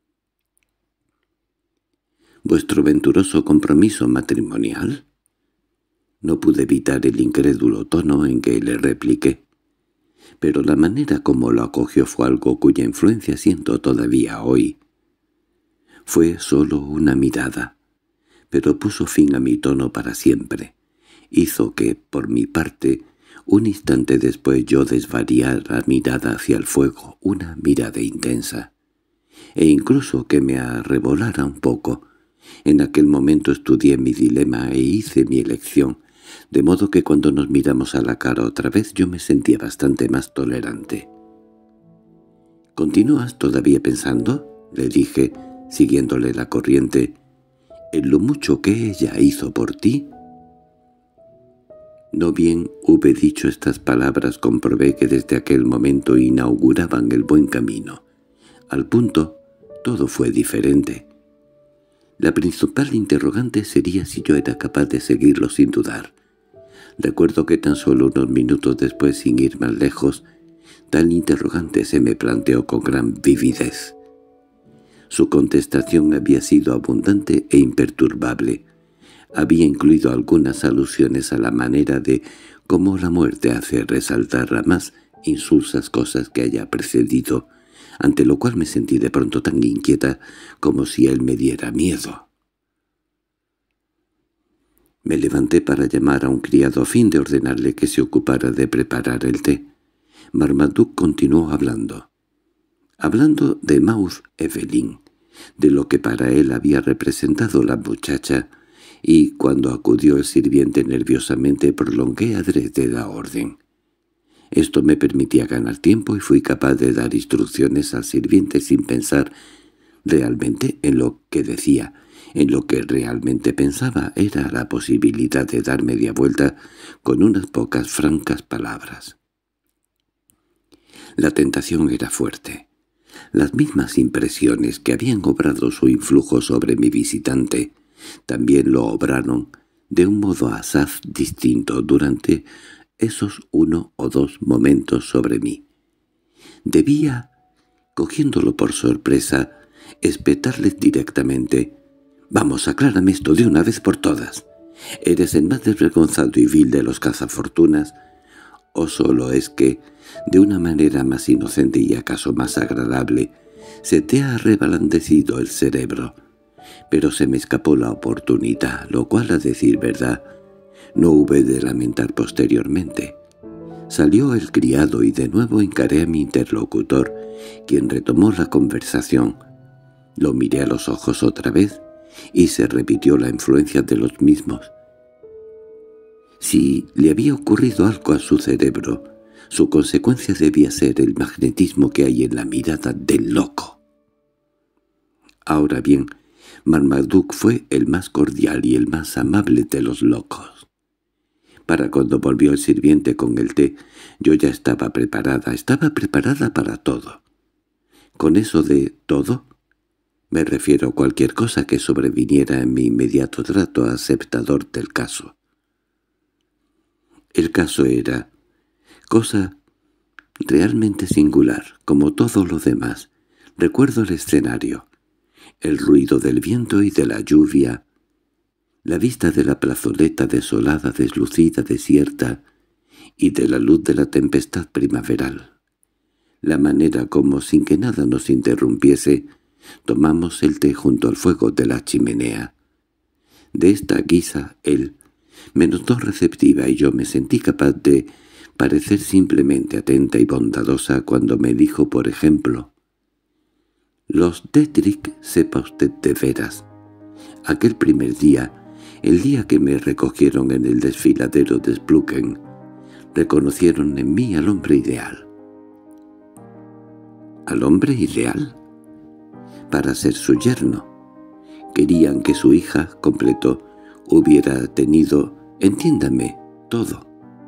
«¿Vuestro venturoso compromiso matrimonial?» No pude evitar el incrédulo tono en que le repliqué, pero la manera como lo acogió fue algo cuya influencia siento todavía hoy. Fue solo una mirada, pero puso fin a mi tono para siempre. Hizo que, por mi parte, un instante después yo desvariara la mirada hacia el fuego, una mirada intensa, e incluso que me arrebolara un poco. En aquel momento estudié mi dilema e hice mi elección, de modo que cuando nos miramos a la cara otra vez yo me sentía bastante más tolerante. —¿Continúas todavía pensando? —le dije, siguiéndole la corriente— ¿en lo mucho que ella hizo por ti? No bien hube dicho estas palabras comprobé que desde aquel momento inauguraban el buen camino. Al punto, todo fue diferente. La principal interrogante sería si yo era capaz de seguirlo sin dudar. Recuerdo que tan solo unos minutos después, sin ir más lejos, tal interrogante se me planteó con gran vividez. Su contestación había sido abundante e imperturbable. Había incluido algunas alusiones a la manera de cómo la muerte hace resaltar las más insulsas cosas que haya precedido, ante lo cual me sentí de pronto tan inquieta como si él me diera miedo. Me levanté para llamar a un criado a fin de ordenarle que se ocupara de preparar el té. Marmaduke continuó hablando. Hablando de Maud Evelyn, de lo que para él había representado la muchacha, y cuando acudió el sirviente nerviosamente prolongué adrede la orden. Esto me permitía ganar tiempo y fui capaz de dar instrucciones al sirviente sin pensar realmente en lo que decía. En lo que realmente pensaba era la posibilidad de dar media vuelta con unas pocas francas palabras. La tentación era fuerte. Las mismas impresiones que habían obrado su influjo sobre mi visitante también lo obraron de un modo asaz distinto durante esos uno o dos momentos sobre mí. Debía, cogiéndolo por sorpresa, espetarles directamente: «Vamos, aclárame esto de una vez por todas. ¿Eres el más desvergonzado y vil de los cazafortunas? ¿O solo es que, de una manera más inocente y acaso más agradable, se te ha reblandecido el cerebro?» Pero se me escapó la oportunidad, lo cual, a decir verdad, no hube de lamentar posteriormente. Salió el criado y de nuevo encaré a mi interlocutor, quien retomó la conversación. Lo miré a los ojos otra vez y se repitió la influencia de los mismos. Si le había ocurrido algo a su cerebro, su consecuencia debía ser el magnetismo que hay en la mirada del loco. Ahora bien, Marmaduke fue el más cordial y el más amable de los locos. Para cuando volvió el sirviente con el té, yo ya estaba preparada, estaba preparada para todo. Con eso de «todo» me refiero a cualquier cosa que sobreviniera en mi inmediato trato aceptador del caso. El caso era cosa realmente singular, como todo lo demás. Recuerdo el escenario, el ruido del viento y de la lluvia, la vista de la plazoleta desolada, deslucida, desierta, y de la luz de la tempestad primaveral. La manera como, sin que nada nos interrumpiese, tomamos el té junto al fuego de la chimenea. De esta guisa él me notó receptiva y yo me sentí capaz de parecer simplemente atenta y bondadosa cuando me dijo, por ejemplo: «Los Dedrick, sepa usted de veras, aquel primer día, el día que me recogieron en el desfiladero de Splucken, reconocieron en mí al hombre ideal». ¿Al hombre ideal? Para ser su yerno. Querían que su hija, completó, hubiera tenido, entiéndame, todo.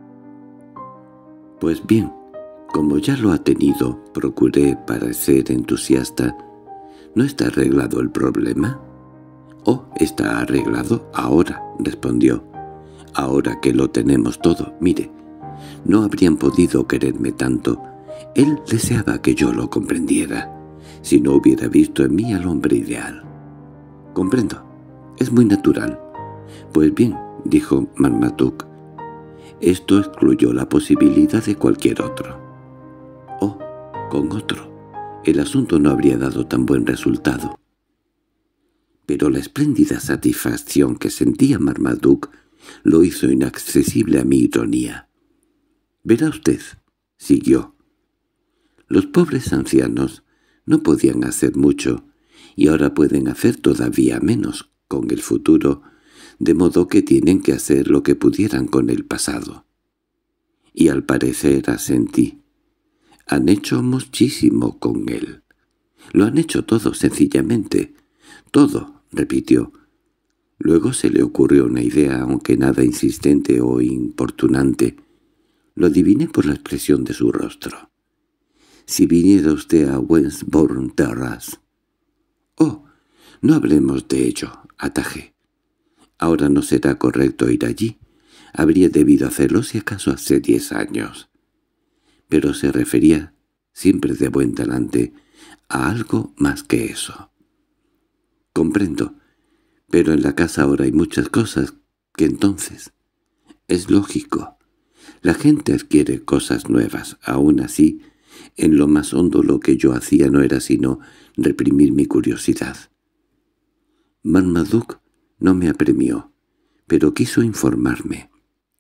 Pues bien, como ya lo ha tenido, procuré parecer entusiasta. ¿No está arreglado el problema? —Oh, está arreglado ahora —respondió—. Ahora que lo tenemos todo, mire, no habrían podido quererme tanto. Él deseaba que yo lo comprendiera, si no hubiera visto en mí al hombre ideal. —Comprendo. Es muy natural. —Pues bien —dijo Marmaduke—, esto excluyó la posibilidad de cualquier otro. —Oh, con otro, el asunto no habría dado tan buen resultado. Pero la espléndida satisfacción que sentía Marmaduke lo hizo inaccesible a mi ironía. —Verá usted —siguió—, los pobres ancianos no podían hacer mucho, y ahora pueden hacer todavía menos con el futuro, de modo que tienen que hacer lo que pudieran con el pasado. Y al parecer asentí. Han hecho muchísimo con él. Lo han hecho todo, sencillamente. Todo, repitió. Luego se le ocurrió una idea, aunque nada insistente o importunante. Lo adiviné por la expresión de su rostro. «Si viniera usted a Westbourne Terrace». «Oh, no hablemos de ello», atajé. «Ahora no será correcto ir allí. Habría debido hacerlo si acaso hace diez años». Pero se refería, siempre de buen talante, a algo más que eso. «Comprendo, pero en la casa ahora hay muchas cosas que entonces. Es lógico. La gente adquiere cosas nuevas. Aún así, en lo más hondo lo que yo hacía no era sino reprimir mi curiosidad». Marmaduke no me apremió, pero quiso informarme.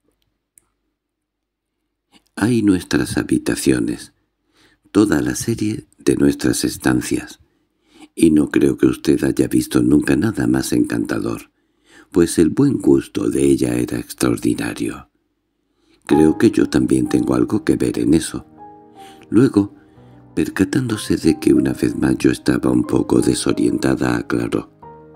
«Hay nuestras habitaciones, toda la serie de nuestras estancias, y no creo que usted haya visto nunca nada más encantador, pues el buen gusto de ella era extraordinario. Creo que yo también tengo algo que ver en eso». Luego, percatándose de que una vez más yo estaba un poco desorientada, aclaró.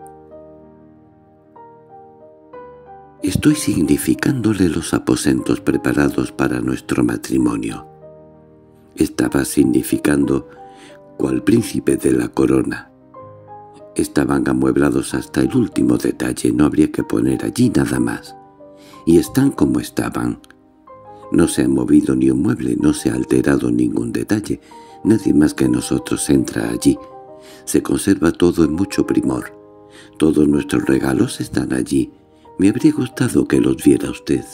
«Estoy significándole los aposentos preparados para nuestro matrimonio». Estaba significando cual príncipe de la corona. Estaban amueblados hasta el último detalle, no habría que poner allí nada más. Y están como estaban. No se ha movido ni un mueble, no se ha alterado ningún detalle. Nadie más que nosotros entra allí. Se conserva todo en mucho primor. Todos nuestros regalos están allí. Me habría gustado que los viera usted.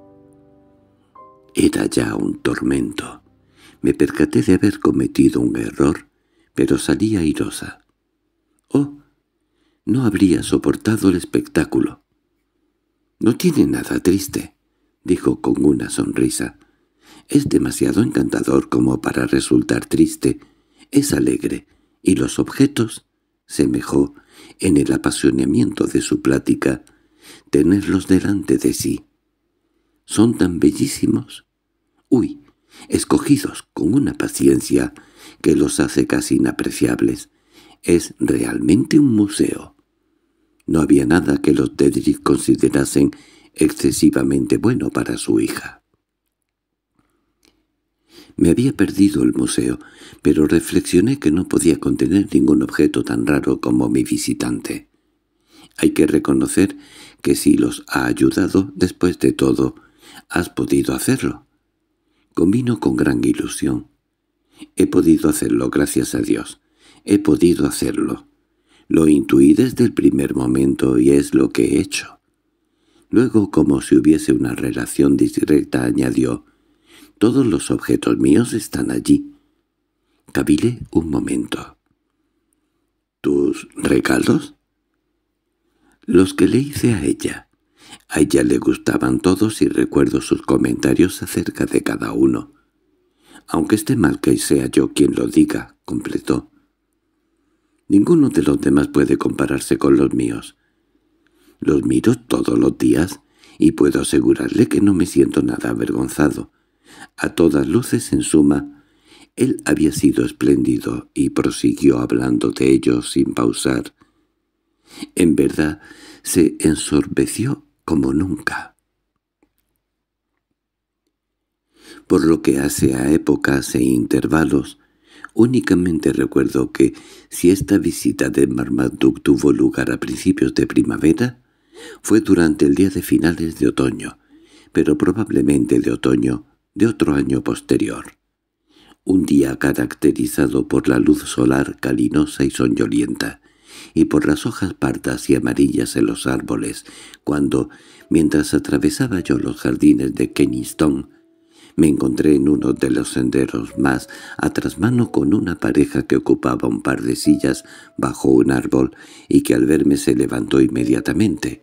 Era ya un tormento. Me percaté de haber cometido un error, pero salí airosa. «Oh, no habría soportado el espectáculo». «No tiene nada triste», dijo con una sonrisa. «Es demasiado encantador como para resultar triste. Es alegre, y los objetos», semejó, en el apasionamiento de su plática, tenerlos delante de sí. «Son tan bellísimos. Uy, escogidos con una paciencia que los hace casi inapreciables. Es realmente un museo». No había nada que los Dedrick considerasen excesivamente bueno para su hija. Me había perdido el museo, pero reflexioné que no podía contener ningún objeto tan raro como mi visitante. Hay que reconocer que si los ha ayudado, después de todo, has podido hacerlo. Convino con gran ilusión. He podido hacerlo, gracias a Dios. He podido hacerlo. Lo intuí desde el primer momento y es lo que he hecho. Luego, como si hubiese una relación directa, añadió, «Todos los objetos míos están allí». Cavilé un momento. «¿Tus regalos?» «Los que le hice a ella. A ella le gustaban todos y recuerdo sus comentarios acerca de cada uno. Aunque esté mal que sea yo quien lo diga», completó. «Ninguno de los demás puede compararse con los míos. Los miro todos los días y puedo asegurarle que no me siento nada avergonzado. A todas luces, en suma, él había sido espléndido», y prosiguió hablando de ellos sin pausar. En verdad, se ensorbeció como nunca. Por lo que hace a épocas e intervalos, únicamente recuerdo que, si esta visita de Marmaduke tuvo lugar a principios de primavera, fue durante el día de finales de otoño, pero probablemente de otoño de otro año posterior. Un día caracterizado por la luz solar calinosa y soñolienta, y por las hojas pardas y amarillas en los árboles, cuando, mientras atravesaba yo los jardines de Kensington, me encontré en uno de los senderos más a trasmano con una pareja que ocupaba un par de sillas bajo un árbol y que al verme se levantó inmediatamente.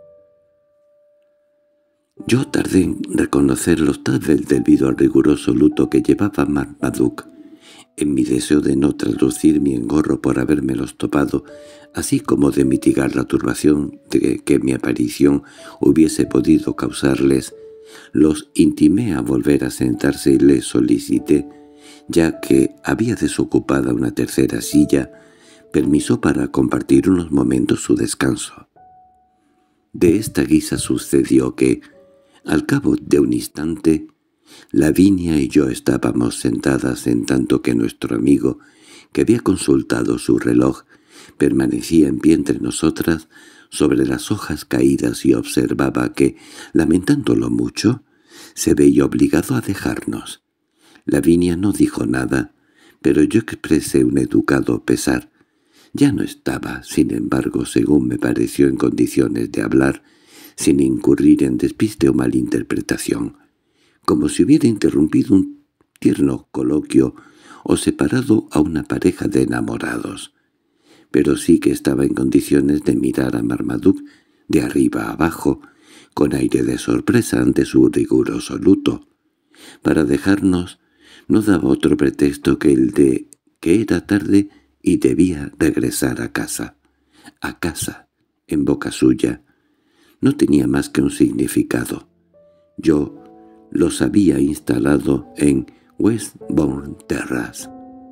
Yo tardé en reconocerlos tal vez debido al riguroso luto que llevaba Marmaduke, En mi deseo de no traducir mi engorro por habérmelos topado, así como de mitigar la turbación de que mi aparición hubiese podido causarles, los intimé a volver a sentarse y les solicité, ya que había desocupada una tercera silla, permiso para compartir unos momentos su descanso. De esta guisa sucedió que, al cabo de un instante, Lavinia y yo estábamos sentadas en tanto que nuestro amigo, que había consultado su reloj, permanecía en pie entre nosotras sobre las hojas caídas y observaba que, lamentándolo mucho, se veía obligado a dejarnos. Lavinia no dijo nada, pero yo expresé un educado pesar. Ya no estaba, sin embargo, según me pareció, en condiciones de hablar, sin incurrir en despiste o malinterpretación, como si hubiera interrumpido un tierno coloquio o separado a una pareja de enamorados. Pero sí que estaba en condiciones de mirar a Marmaduke de arriba a abajo, con aire de sorpresa ante su riguroso luto. Para dejarnos no daba otro pretexto que el de que era tarde y debía regresar a casa. A casa, en boca suya, no tenía más que un significado. Yo los había instalado en Westbourne Terrace.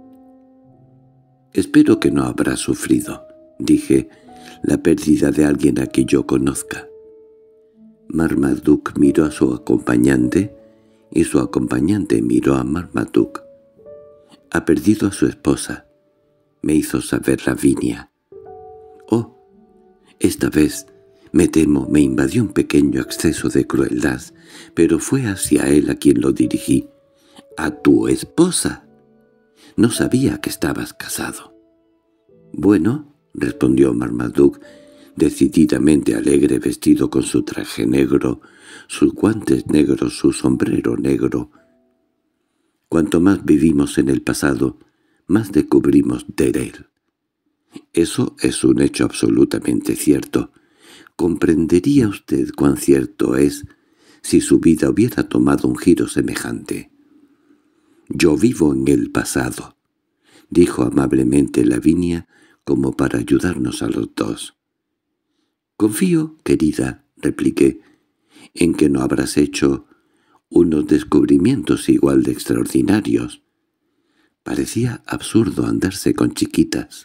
«Espero que no habrá sufrido», dije, «la pérdida de alguien a quien yo conozca». Marmaduke miró a su acompañante, y su acompañante miró a Marmaduke. «Ha perdido a su esposa», me hizo saber Lavinia. «Oh, esta vez, me temo, me invadió un pequeño exceso de crueldad, pero fue hacia él a quien lo dirigí». «¿A tu esposa? No sabía que estabas casado». «Bueno», respondió Marmaduke, decididamente alegre, vestido con su traje negro, sus guantes negros, su sombrero negro. «Cuanto más vivimos en el pasado, más descubrimos de él. Eso es un hecho absolutamente cierto. Comprendería usted cuán cierto es si su vida hubiera tomado un giro semejante». «Yo vivo en el pasado», dijo amablemente Lavinia, como para ayudarnos a los dos. «Confío, querida», repliqué, «en que no habrás hecho unos descubrimientos igual de extraordinarios». Parecía absurdo andarse con chiquitas.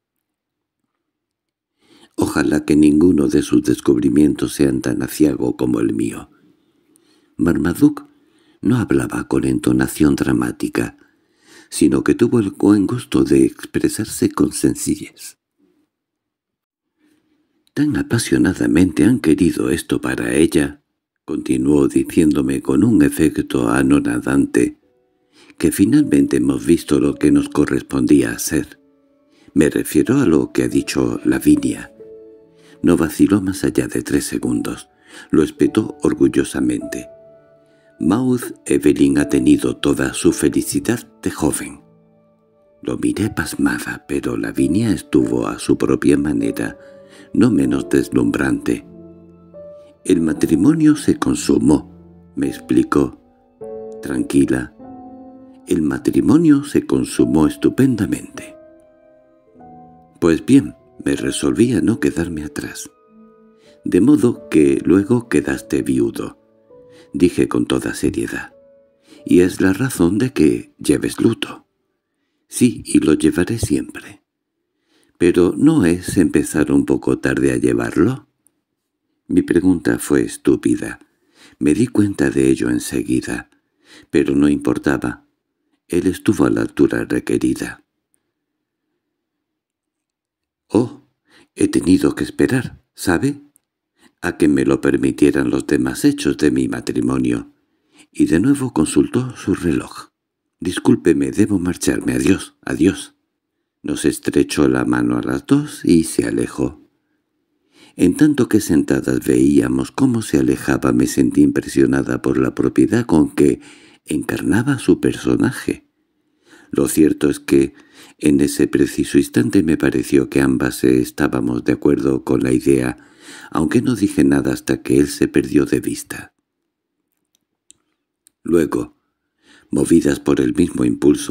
«Ojalá que ninguno de sus descubrimientos sean tan aciago como el mío». Marmaduke no hablaba con entonación dramática, sino que tuvo el buen gusto de expresarse con sencillez. «Tan apasionadamente han querido esto para ella», continuó diciéndome con un efecto anonadante, «que finalmente hemos visto lo que nos correspondía hacer. Me refiero a lo que ha dicho Lavinia». No vaciló más allá de tres segundos. Lo espetó orgullosamente. «Maud Evelyn ha tenido toda su felicidad de joven». Lo miré pasmada, pero Lavinia estuvo a su propia manera, no menos deslumbrante. «El matrimonio se consumó», me explicó, tranquila. «El matrimonio se consumó estupendamente». Pues bien, me resolví a no quedarme atrás. «De modo que luego quedaste viudo», dije con toda seriedad. «Y es la razón de que lleves luto». «Sí, y lo llevaré siempre». «¿Pero no es empezar un poco tarde a llevarlo?» Mi pregunta fue estúpida. Me di cuenta de ello enseguida, pero no importaba. Él estuvo a la altura requerida. «Oh, he tenido que esperar, ¿sabe?, a que me lo permitieran los demás hechos de mi matrimonio». Y de nuevo consultó su reloj. «Discúlpeme, debo marcharme. Adiós, adiós». Nos estrechó la mano a las dos y se alejó. En tanto que sentadas veíamos cómo se alejaba, me sentí impresionada por la propiedad con que encarnaba su personaje. Lo cierto es que en ese preciso instante me pareció que ambas estábamos de acuerdo con la idea, aunque no dije nada hasta que él se perdió de vista. Luego, movidas por el mismo impulso,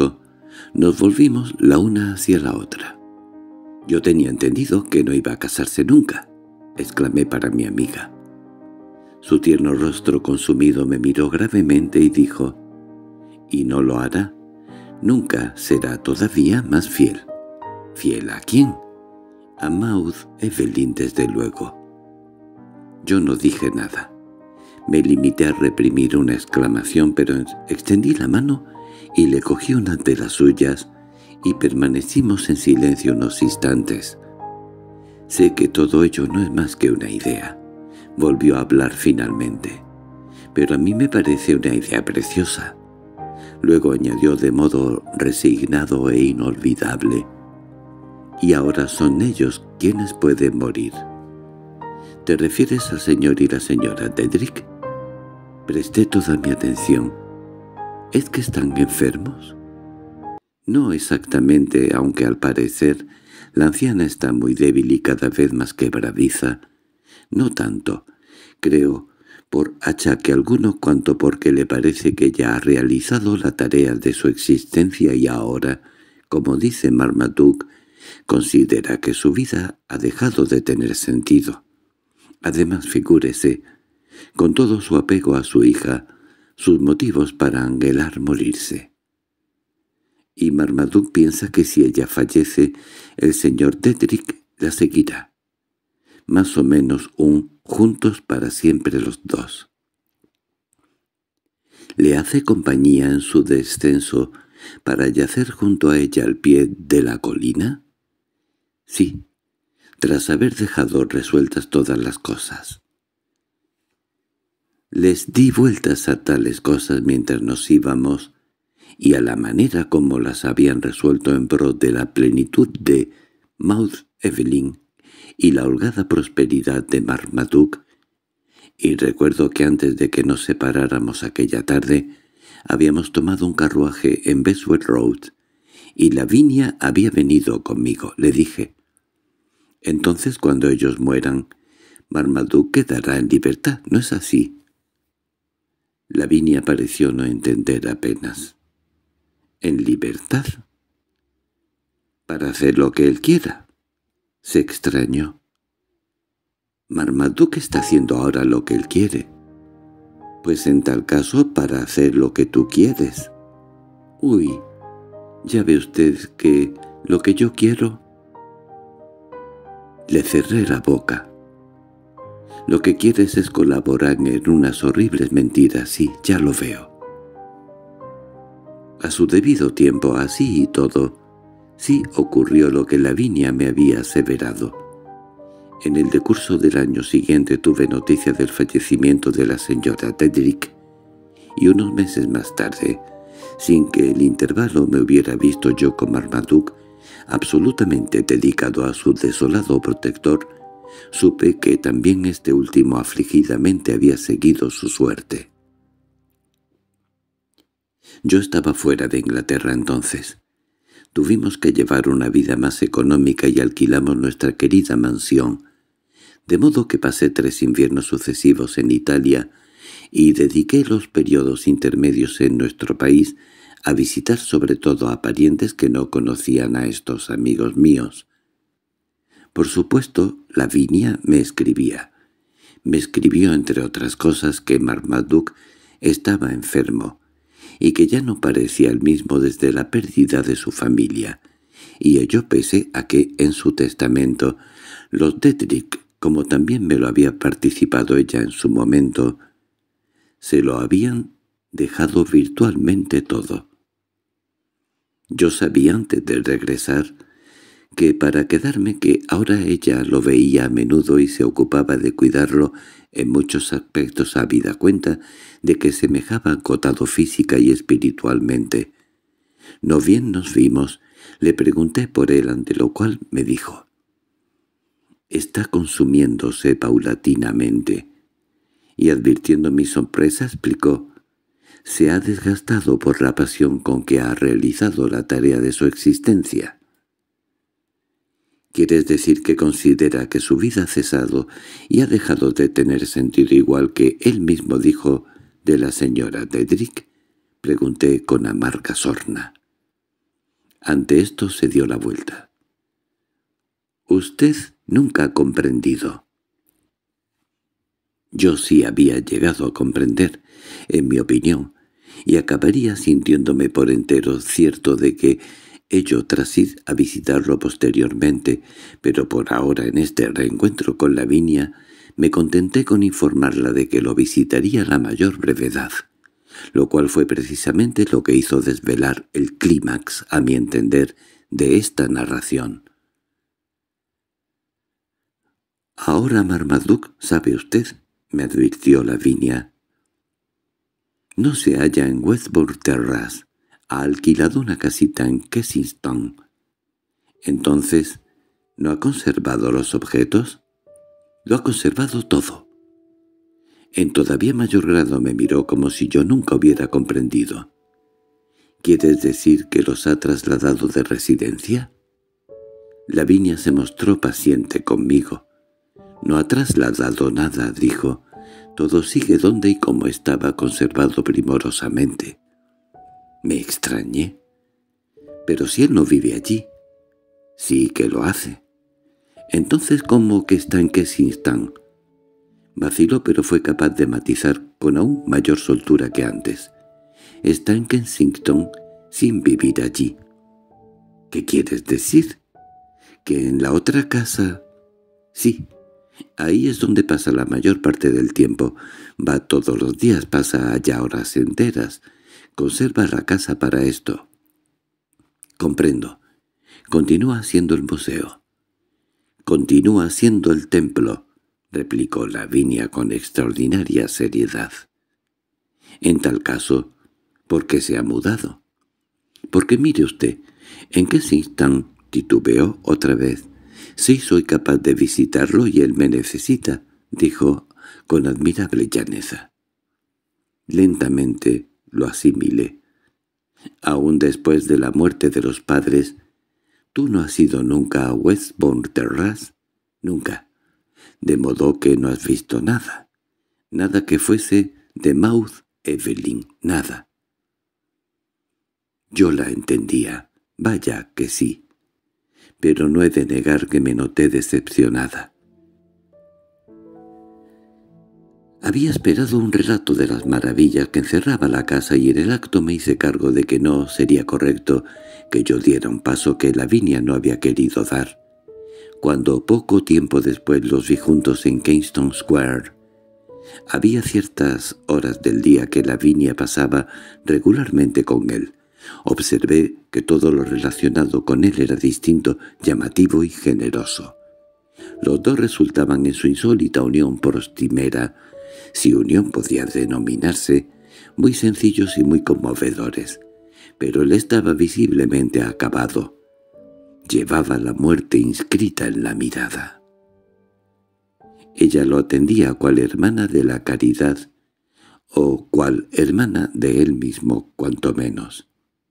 Nos volvimos la una hacia la otra. «Yo tenía entendido que no iba a casarse nunca», exclamé para mi amiga. Su tierno rostro consumido me miró gravemente y dijo: «¿Y no lo hará? Nunca será todavía más fiel». «¿Fiel a quién?» «A Maud Evelyn, desde luego». Yo no dije nada. Me limité a reprimir una exclamación, pero extendí la mano y le cogí una de las suyas y permanecimos en silencio unos instantes. «Sé que todo ello no es más que una idea», volvió a hablar finalmente, «pero a mí me parece una idea preciosa». Luego añadió de modo resignado e inolvidable: «Y ahora son ellos quienes pueden morir». «¿Te refieres al señor y la señora Dedrick?» Presté toda mi atención. «¿Es que están enfermos?» «No exactamente, aunque al parecer la anciana está muy débil y cada vez más quebradiza. No tanto, creo, por achaque alguno cuanto porque le parece que ya ha realizado la tarea de su existencia y ahora, como dice Marmaduke, considera que su vida ha dejado de tener sentido. Además, figúrese, con todo su apego a su hija, sus motivos para anhelar morirse. Y Marmaduke piensa que si ella fallece, el señor Dedrick la seguirá. Más o menos un juntos para siempre los dos. ¿Le hace compañía en su descenso para yacer junto a ella al pie de la colina?» «Sí, tras haber dejado resueltas todas las cosas». Les di vueltas a tales cosas mientras nos íbamos, y a la manera como las habían resuelto en pro de la plenitud de Maud Evelyn y la holgada prosperidad de Marmaduke, y recuerdo que antes de que nos separáramos aquella tarde habíamos tomado un carruaje en Bestwood Road, y Lavinia había venido conmigo. Le dije: «Entonces, cuando ellos mueran, Marmaduke quedará en libertad, ¿no es así?» Lavinia pareció no entender apenas. «¿En libertad?» «Para hacer lo que él quiera». Se extrañó. «Marmaduke está haciendo ahora lo que él quiere». «Pues en tal caso, para hacer lo que tú quieres». «Uy, ya ve usted que lo que yo quiero...» Le cerré la boca. «Lo que quieres es colaborar en unas horribles mentiras, sí, ya lo veo». A su debido tiempo, así y todo, sí ocurrió lo que Lavinia me había aseverado. En el decurso del año siguiente tuve noticia del fallecimiento de la señora Dedrick, y unos meses más tarde, sin que el intervalo me hubiera visto yo con Marmaduke, absolutamente dedicado a su desolado protector, supe que también este último afligidamente había seguido su suerte. Yo estaba fuera de Inglaterra entonces. Tuvimos que llevar una vida más económica y alquilamos nuestra querida mansión, de modo que pasé tres inviernos sucesivos en Italia y dediqué los periodos intermedios en nuestro país a visitar sobre todo a parientes que no conocían a estos amigos míos. Por supuesto, Lavinia me escribía. Me escribió, entre otras cosas, que Marmaduke estaba enfermo, y que ya no parecía el mismo desde la pérdida de su familia, y ello pese a que, en su testamento, los Dedrick, como también me lo había participado ella en su momento, se lo habían dejado virtualmente todo. Yo sabía antes de regresar que para quedarme que ahora ella lo veía a menudo y se ocupaba de cuidarlo en muchos aspectos, habida cuenta de que semejaba agotado física y espiritualmente. No bien nos vimos, le pregunté por él, ante lo cual me dijo: «Está consumiéndose paulatinamente», y advirtiendo mi sorpresa explicó: «Se ha desgastado por la pasión con que ha realizado la tarea de su existencia». «¿Quieres decir que considera que su vida ha cesado y ha dejado de tener sentido igual que él mismo dijo de la señora Dedrick?», pregunté con amarga sorna. Ante esto se dio la vuelta. «Usted nunca ha comprendido». Yo sí había llegado a comprender, en mi opinión, y acabaría sintiéndome por entero cierto de que ello tras ir a visitarlo posteriormente, pero por ahora en este reencuentro con Lavinia me contenté con informarla de que lo visitaría a la mayor brevedad, lo cual fue precisamente lo que hizo desvelar el clímax, a mi entender, de esta narración. «Ahora, Marmaduke, ¿sabe usted?», me advirtió Lavinia. «No se halla en Westbourne Terrace. Ha alquilado una casita en Kensington». «Entonces, ¿no ha conservado los objetos?» «Lo ha conservado todo». En todavía mayor grado me miró como si yo nunca hubiera comprendido. «¿Quieres decir que los ha trasladado de residencia?» Lavinia se mostró paciente conmigo. «No ha trasladado nada», dijo. «Todo sigue donde y como estaba conservado primorosamente». Me extrañé. «Pero si él no vive allí». «Sí que lo hace». «Entonces, ¿cómo que está en Kensington?» Vaciló, pero fue capaz de matizar con aún mayor soltura que antes. «Está en Kensington sin vivir allí». «¿Qué quieres decir? ¿Que en la otra casa?» «Sí. Ahí es donde pasa la mayor parte del tiempo. Va todos los días, pasa allá horas enteras. Conserva la casa para esto». «Comprendo. Continúa siendo el museo». «Continúa siendo el templo», replicó Lavinia con extraordinaria seriedad. «En tal caso, ¿por qué se ha mudado?» «Porque mire usted, en Kensington», titubeó otra vez. «Sí soy capaz de visitarlo y él me necesita», dijo con admirable llaneza. Lentamente lo asimilé. «Aún después de la muerte de los padres, ¿tú no has ido nunca a Westbourne Terrace?» «Nunca. De modo que no has visto nada. Nada que fuese de Mount Evelyn, nada». Yo la entendía. Vaya que sí. Pero no he de negar que me noté decepcionada. Había esperado un relato de las maravillas que encerraba la casa y en el acto me hice cargo de que no sería correcto que yo diera un paso que Lavinia no había querido dar. Cuando poco tiempo después los vi juntos en Kensington Square, había ciertas horas del día que Lavinia pasaba regularmente con él. Observé que todo lo relacionado con él era distinto, llamativo y generoso. Los dos resultaban en su insólita unión prostimera, si unión podía denominarse, muy sencillos y muy conmovedores, pero él estaba visiblemente acabado. Llevaba la muerte inscrita en la mirada. Ella lo atendía cual hermana de la caridad, o cual hermana de él mismo, cuanto menos.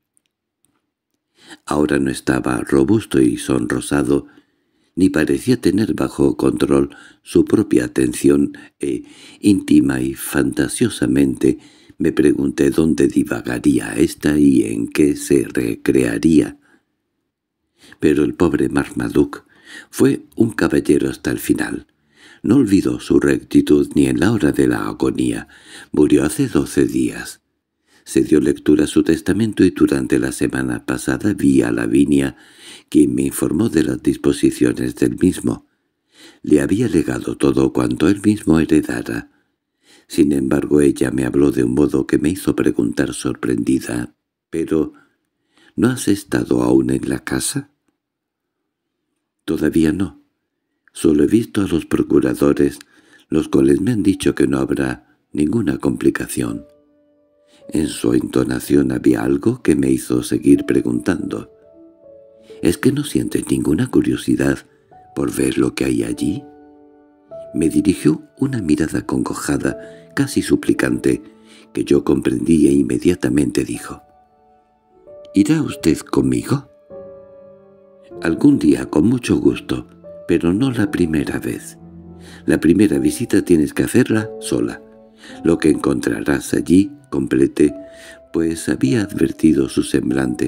Ahora no estaba robusto y sonrosado, ni parecía tener bajo control su propia atención, e íntima y fantasiosamente me pregunté dónde divagaría ésta y en qué se recrearía. Pero el pobre Marmaduke fue un caballero hasta el final. No olvidó su rectitud ni en la hora de la agonía. Murió hace doce días. Se dio lectura a su testamento y durante la semana pasada vi a Lavinia, quien me informó de las disposiciones del mismo. Le había legado todo cuanto él mismo heredara. Sin embargo, ella me habló de un modo que me hizo preguntar sorprendida. «¿Pero no has estado aún en la casa?» «Todavía no. Solo he visto a los procuradores, los cuales me han dicho que no habrá ninguna complicación». En su entonación había algo que me hizo seguir preguntando. «¿Es que no sientes ninguna curiosidad por ver lo que hay allí?» Me dirigió una mirada acongojada, casi suplicante, que yo comprendí e inmediatamente dijo: «¿Irá usted conmigo?» «Algún día, con mucho gusto, pero no la primera vez. La primera visita tienes que hacerla sola. Lo que encontrarás allí», completé, pues había advertido su semblante,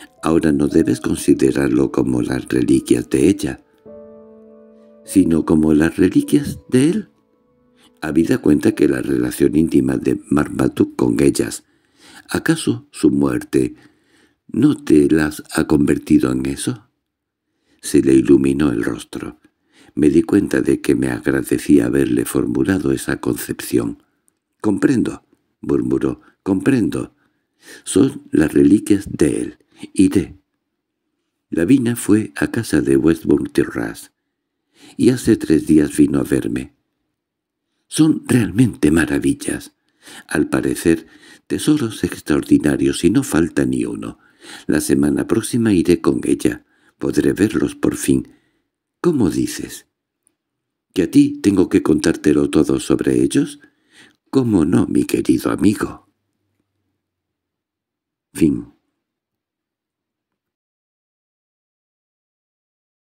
Ahora no debes considerarlo como las reliquias de ella, sino como las reliquias de él. Habida cuenta que la relación íntima de Marmaduke con ellas, ¿acaso su muerte no te las ha convertido en eso? Se le iluminó el rostro. Me di cuenta de que me agradecía haberle formulado esa concepción. «Comprendo», murmuró, «comprendo. Son las reliquias de él. Iré». Lavina fue a casa de Westbourne Terrace, y hace tres días vino a verme. Son realmente maravillas. Al parecer, tesoros extraordinarios y no falta ni uno. La semana próxima iré con ella. Podré verlos por fin. ¿Cómo dices? ¿Que a ti tengo que contártelo todo sobre ellos? ¿Cómo no, mi querido amigo? Fin.